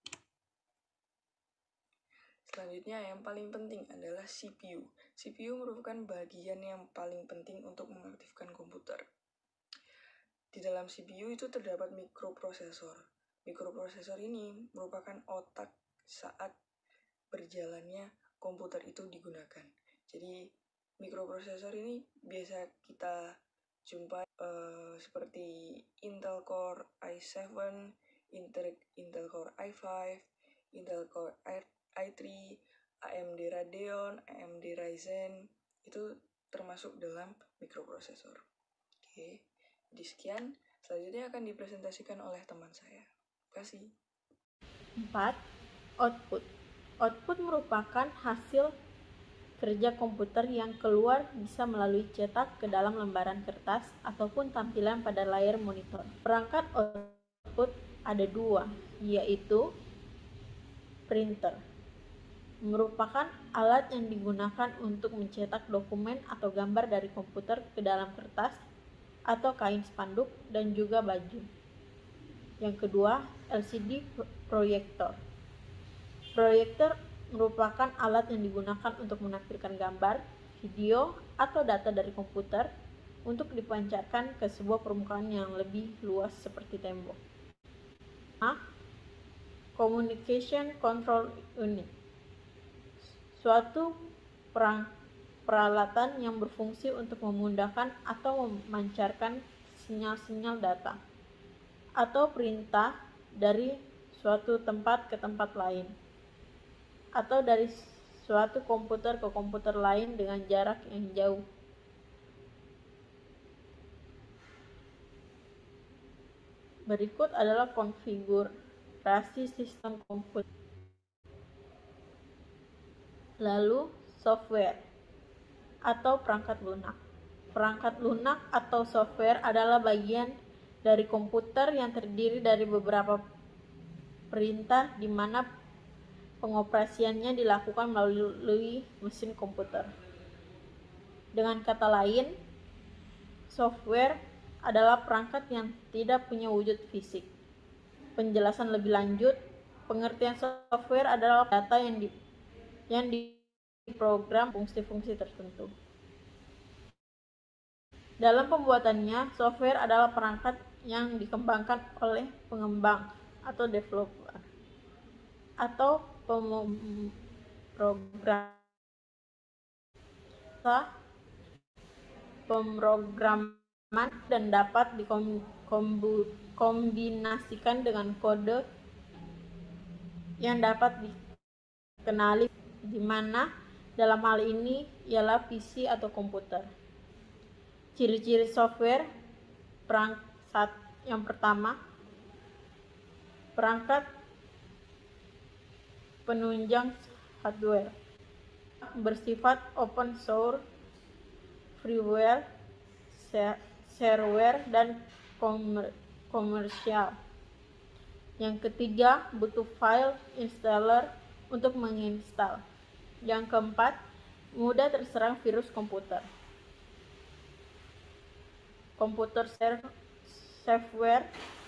Selanjutnya yang paling penting adalah CPU. CPU merupakan bagian yang paling penting untuk mengaktifkan komputer. Di dalam CPU itu terdapat mikroprosesor. Mikroprosesor ini merupakan otak saat berjalannya komputer itu digunakan. Jadi mikroprosesor ini biasa kita jumpai seperti Intel Core i7, Intel Core i5, Intel Core i3, AMD Radeon, AMD Ryzen, itu termasuk dalam mikroprosesor. Oke, jadi sekian. Selanjutnya akan dipresentasikan oleh teman saya. Terima kasih. 4. Output. Output merupakan hasil kerja komputer yang keluar bisa melalui cetak ke dalam lembaran kertas ataupun tampilan pada layar monitor. Perangkat output ada 2, yaitu printer. Merupakan alat yang digunakan untuk mencetak dokumen atau gambar dari komputer ke dalam kertas atau kain spanduk dan juga baju. Yang kedua, LCD proyektor. Proyektor merupakan alat yang digunakan untuk menampilkan gambar, video, atau data dari komputer untuk dipancarkan ke sebuah permukaan yang lebih luas seperti tembok. Communication Control Unit. Suatu peralatan yang berfungsi untuk memudahkan atau memancarkan sinyal-sinyal data atau perintah dari suatu tempat ke tempat lain atau dari suatu komputer ke komputer lain dengan jarak yang jauh. Berikut adalah konfigurasi sistem komputer. Lalu, software atau perangkat lunak. Perangkat lunak atau software adalah bagian dari komputer yang terdiri dari beberapa perintah di mana pengoperasiannya dilakukan melalui mesin komputer. Dengan kata lain, software adalah perangkat yang tidak punya wujud fisik. Penjelasan lebih lanjut, pengertian software adalah data yang diprogram fungsi-fungsi tertentu. Dalam pembuatannya, software adalah perangkat yang dikembangkan oleh pengembang atau developer atau pemrograman dan dapat dikombinasikan dengan kode yang dapat dikenali, di mana dalam hal ini ialah PC atau komputer. Ciri-ciri software perangkat yang pertama, perangkat penunjang hardware bersifat open source, freeware, shareware, dan komersial. Yang ketiga, butuh file installer untuk menginstal. Yang keempat, mudah terserang virus komputer. Komputer software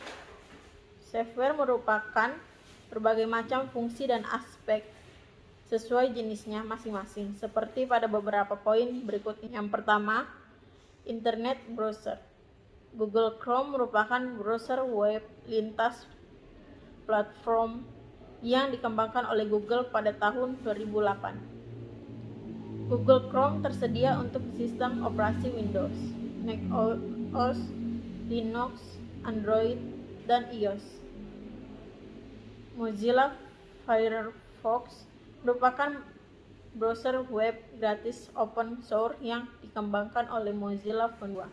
merupakan berbagai macam fungsi dan aspek sesuai jenisnya masing-masing, seperti pada beberapa poin berikut ini. Yang pertama, Internet Browser. Google Chrome merupakan browser web lintas platform yang dikembangkan oleh Google pada tahun 2008. Google Chrome tersedia untuk sistem operasi Windows, Mac OS, Linux, Android, dan iOS. Mozilla Firefox merupakan browser web gratis open source yang dikembangkan oleh Mozilla Foundation.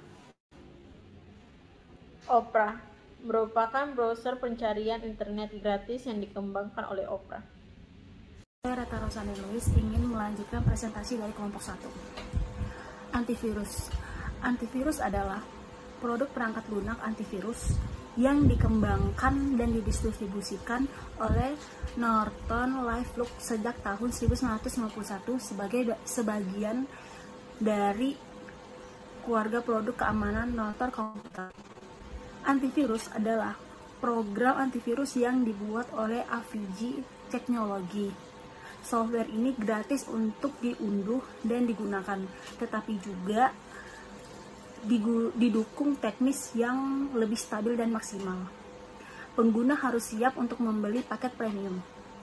Opera merupakan browser pencarian internet gratis yang dikembangkan oleh Opera. Saya Rata Rosani Luis ingin melanjutkan presentasi dari kelompok 1. Antivirus. Antivirus adalah produk perangkat lunak antivirus yang dikembangkan dan didistribusikan oleh Norton LifeLock sejak tahun 1951 sebagai sebagian dari keluarga produk keamanan Norton Computer. Antivirus adalah program antivirus yang dibuat oleh AVG Technology. Software ini gratis untuk diunduh dan digunakan, tetapi juga didukung teknis yang lebih stabil dan maksimal. Pengguna harus siap untuk membeli paket premium.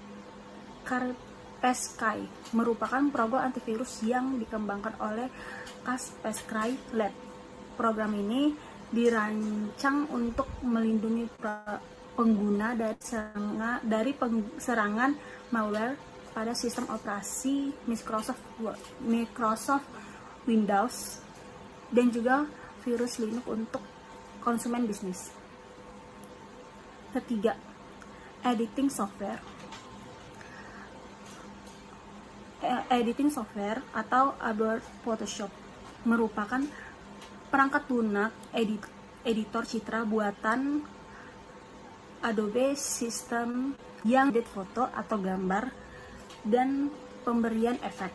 Kaspersky merupakan program antivirus yang dikembangkan oleh Kaspersky Lab. Program ini dirancang untuk melindungi pengguna dari serangan malware pada sistem operasi Microsoft Windows dan juga virus Linux untuk konsumen bisnis. Ketiga, editing software. Editing software atau Adobe Photoshop merupakan perangkat lunak editor citra buatan Adobe System yang edit foto atau gambar dan pemberian efek.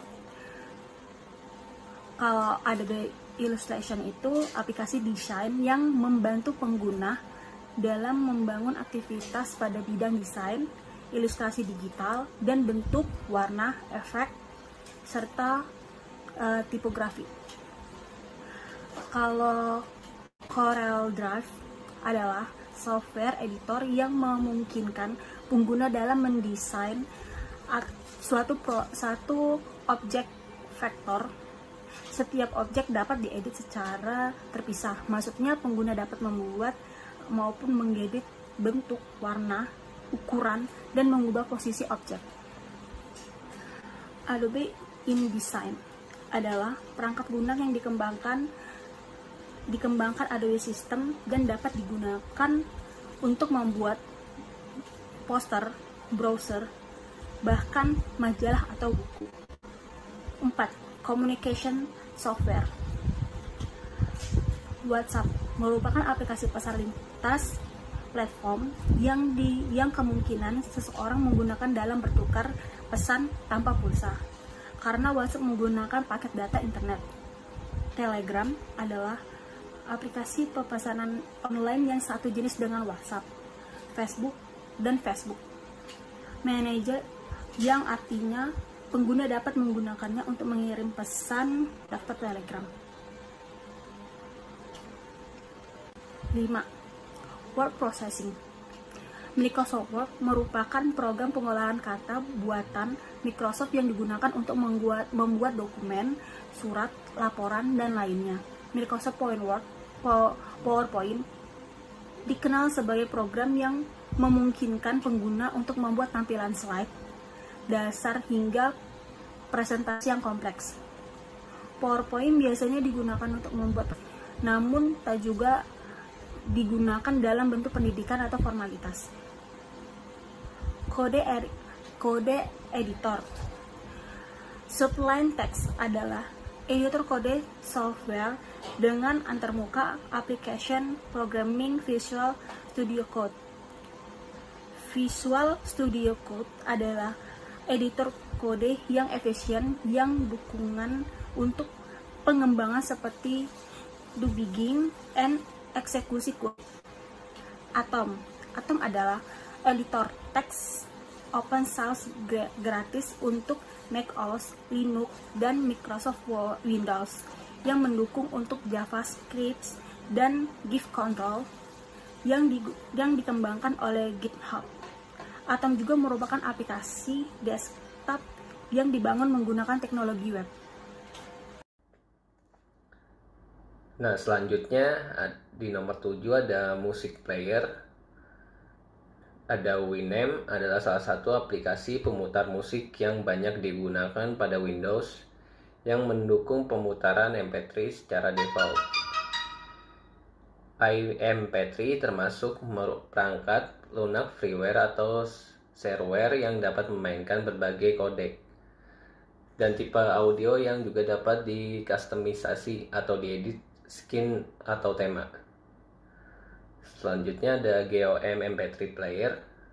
Kalau Adobe Illustration itu aplikasi desain yang membantu pengguna dalam membangun aktivitas pada bidang desain, ilustrasi digital, dan bentuk, warna, efek, serta tipografi. Kalau Corel Drive adalah software editor yang memungkinkan pengguna dalam mendesain suatu objek vektor. Setiap objek dapat diedit secara terpisah. Maksudnya pengguna dapat membuat maupun mengedit bentuk, warna, ukuran, dan mengubah posisi objek. Adobe InDesign adalah perangkat lunak yang dikembangkan Adobe System dan dapat digunakan untuk membuat poster, browser, bahkan majalah atau buku. 4. Communication software. WhatsApp merupakan aplikasi pesan lintas platform yang kemungkinan seseorang menggunakan dalam bertukar pesan tanpa pulsa, karena WhatsApp menggunakan paket data internet. Telegram adalah aplikasi pemesanan online yang satu jenis dengan WhatsApp, Facebook Manager, yang artinya pengguna dapat menggunakannya untuk mengirim pesan daftar Telegram. 5. Word Processing. Microsoft Word merupakan program pengolahan kata buatan Microsoft yang digunakan untuk membuat dokumen, surat, laporan, dan lainnya. Microsoft PowerPoint dikenal sebagai program yang memungkinkan pengguna untuk membuat tampilan slide, dasar hingga presentasi yang kompleks. PowerPoint biasanya digunakan untuk membuat, namun tak juga digunakan dalam bentuk pendidikan atau formalitas. Kode editor. Sublime Text adalah editor kode software dengan antarmuka application programming Visual Studio Code. Visual Studio Code adalah editor kode yang efisien yang dukungan untuk pengembangan seperti debugging and eksekusi kode. Atom adalah editor teks open source gratis untuk macOS, Linux, dan Microsoft Windows yang mendukung untuk JavaScript dan GIF control yang dikembangkan oleh GitHub. Atom juga merupakan aplikasi desktop yang dibangun menggunakan teknologi web. Nah, selanjutnya di nomor 7 ada music player. Ada Winamp, adalah salah satu aplikasi pemutar musik yang banyak digunakan pada Windows yang mendukung pemutaran MP3 secara default. iMP3 termasuk perangkat lunak freeware atau shareware yang dapat memainkan berbagai kodek dan tipe audio yang juga dapat dikustomisasi atau diedit skin atau tema. Selanjutnya ada GeoM MP3 Player.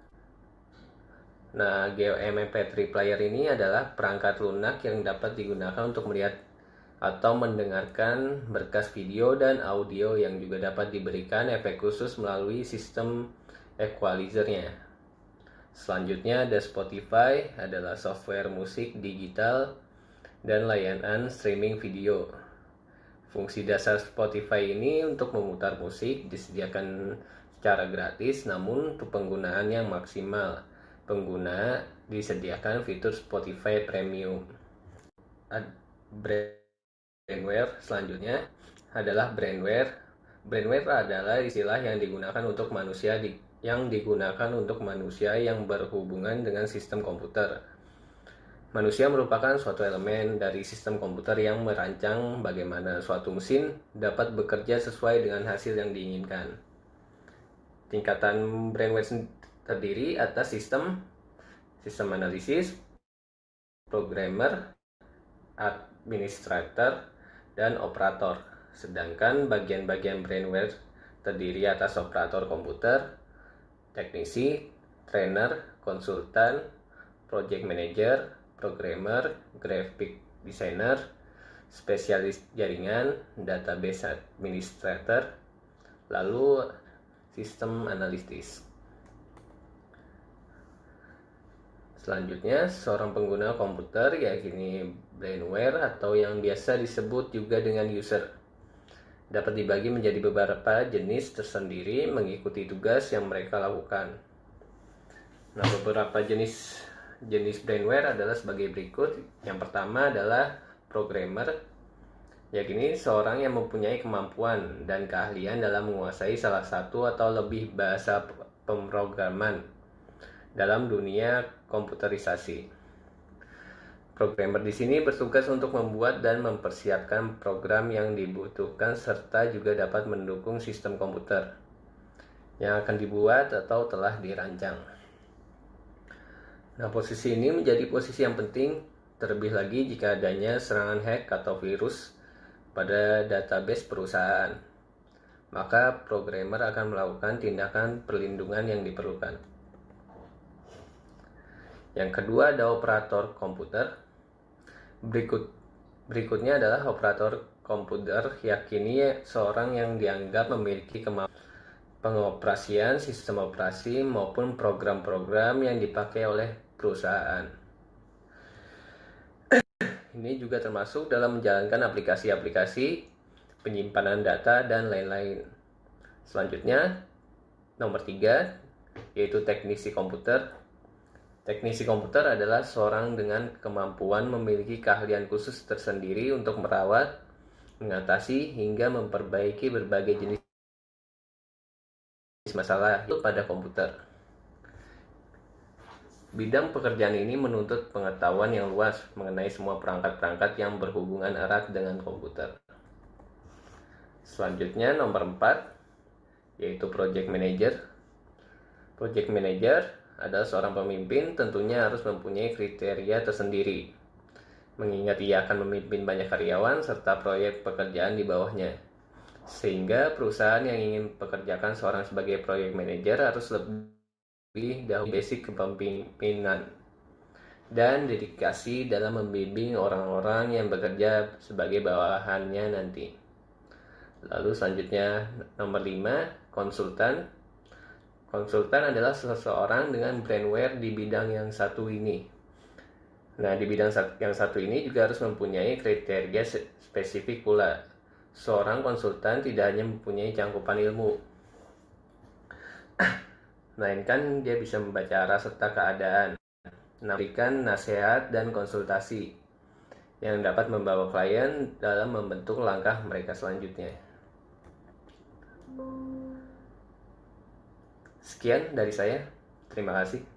Nah, GeoM MP3 Player ini adalah perangkat lunak yang dapat digunakan untuk melihat atau mendengarkan berkas video dan audio yang juga dapat diberikan efek khusus melalui sistem equalizer-nya. Selanjutnya ada Spotify, adalah software musik digital dan layanan streaming video. Fungsi dasar Spotify ini untuk memutar musik disediakan secara gratis, namun untuk penggunaan yang maksimal, pengguna disediakan fitur Spotify Premium. Brandware selanjutnya adalah brandware. Brandware adalah istilah yang digunakan untuk manusia yang berhubungan dengan sistem komputer. Manusia merupakan suatu elemen dari sistem komputer yang merancang bagaimana suatu mesin dapat bekerja sesuai dengan hasil yang diinginkan. Tingkatan brandware terdiri atas sistem analisis, programmer, administrator, dan operator. Sedangkan bagian-bagian brandware terdiri atas operator komputer, teknisi, trainer, konsultan, project manager, programmer, graphic designer, spesialis jaringan, database administrator, lalu sistem analitis. Selanjutnya, seorang pengguna komputer yakni brandware atau yang biasa disebut juga dengan user dapat dibagi menjadi beberapa jenis tersendiri mengikuti tugas yang mereka lakukan. Nah, beberapa jenis brandware adalah sebagai berikut. Yang pertama adalah programmer, yakni seorang yang mempunyai kemampuan dan keahlian dalam menguasai salah satu atau lebih bahasa pemrograman dalam dunia komputerisasi. Programmer di sini bertugas untuk membuat dan mempersiapkan program yang dibutuhkan serta juga dapat mendukung sistem komputer yang akan dibuat atau telah dirancang. Nah, posisi ini menjadi posisi yang penting, terlebih lagi jika adanya serangan hack atau virus pada database perusahaan. maka programmer akan melakukan tindakan perlindungan yang diperlukan. Yang kedua ada operator komputer. Berikutnya adalah operator komputer, yakni seorang yang dianggap memiliki kemampuan pengoperasian sistem operasi maupun program-program yang dipakai oleh perusahaan. Ini juga termasuk dalam menjalankan aplikasi-aplikasi, penyimpanan data, dan lain-lain. Selanjutnya, nomor 3, yaitu teknisi komputer. Teknisi komputer adalah seorang dengan kemampuan memiliki keahlian khusus tersendiri untuk merawat, mengatasi, hingga memperbaiki berbagai jenis masalah pada komputer. Bidang pekerjaan ini menuntut pengetahuan yang luas mengenai semua perangkat-perangkat yang berhubungan erat dengan komputer. Selanjutnya nomor 4, yaitu project manager. Project manager adalah seorang pemimpin, tentunya harus mempunyai kriteria tersendiri, mengingat ia akan memimpin banyak karyawan serta proyek pekerjaan di bawahnya. Sehingga perusahaan yang ingin pekerjakan seorang sebagai project manager harus lebih dahulu basic kepemimpinan dan dedikasi dalam membimbing orang-orang yang bekerja sebagai bawahannya nanti. Lalu selanjutnya nomor 5, konsultan. Konsultan adalah seseorang dengan brainware di bidang yang satu ini. Nah, di bidang yang satu ini juga harus mempunyai kriteria spesifik pula. Seorang konsultan tidak hanya mempunyai cangkupan ilmu, melainkan dia bisa membaca arah serta keadaan, memberikan nasihat dan konsultasi yang dapat membawa klien dalam membentuk langkah mereka selanjutnya. Sekian dari saya. Terima kasih.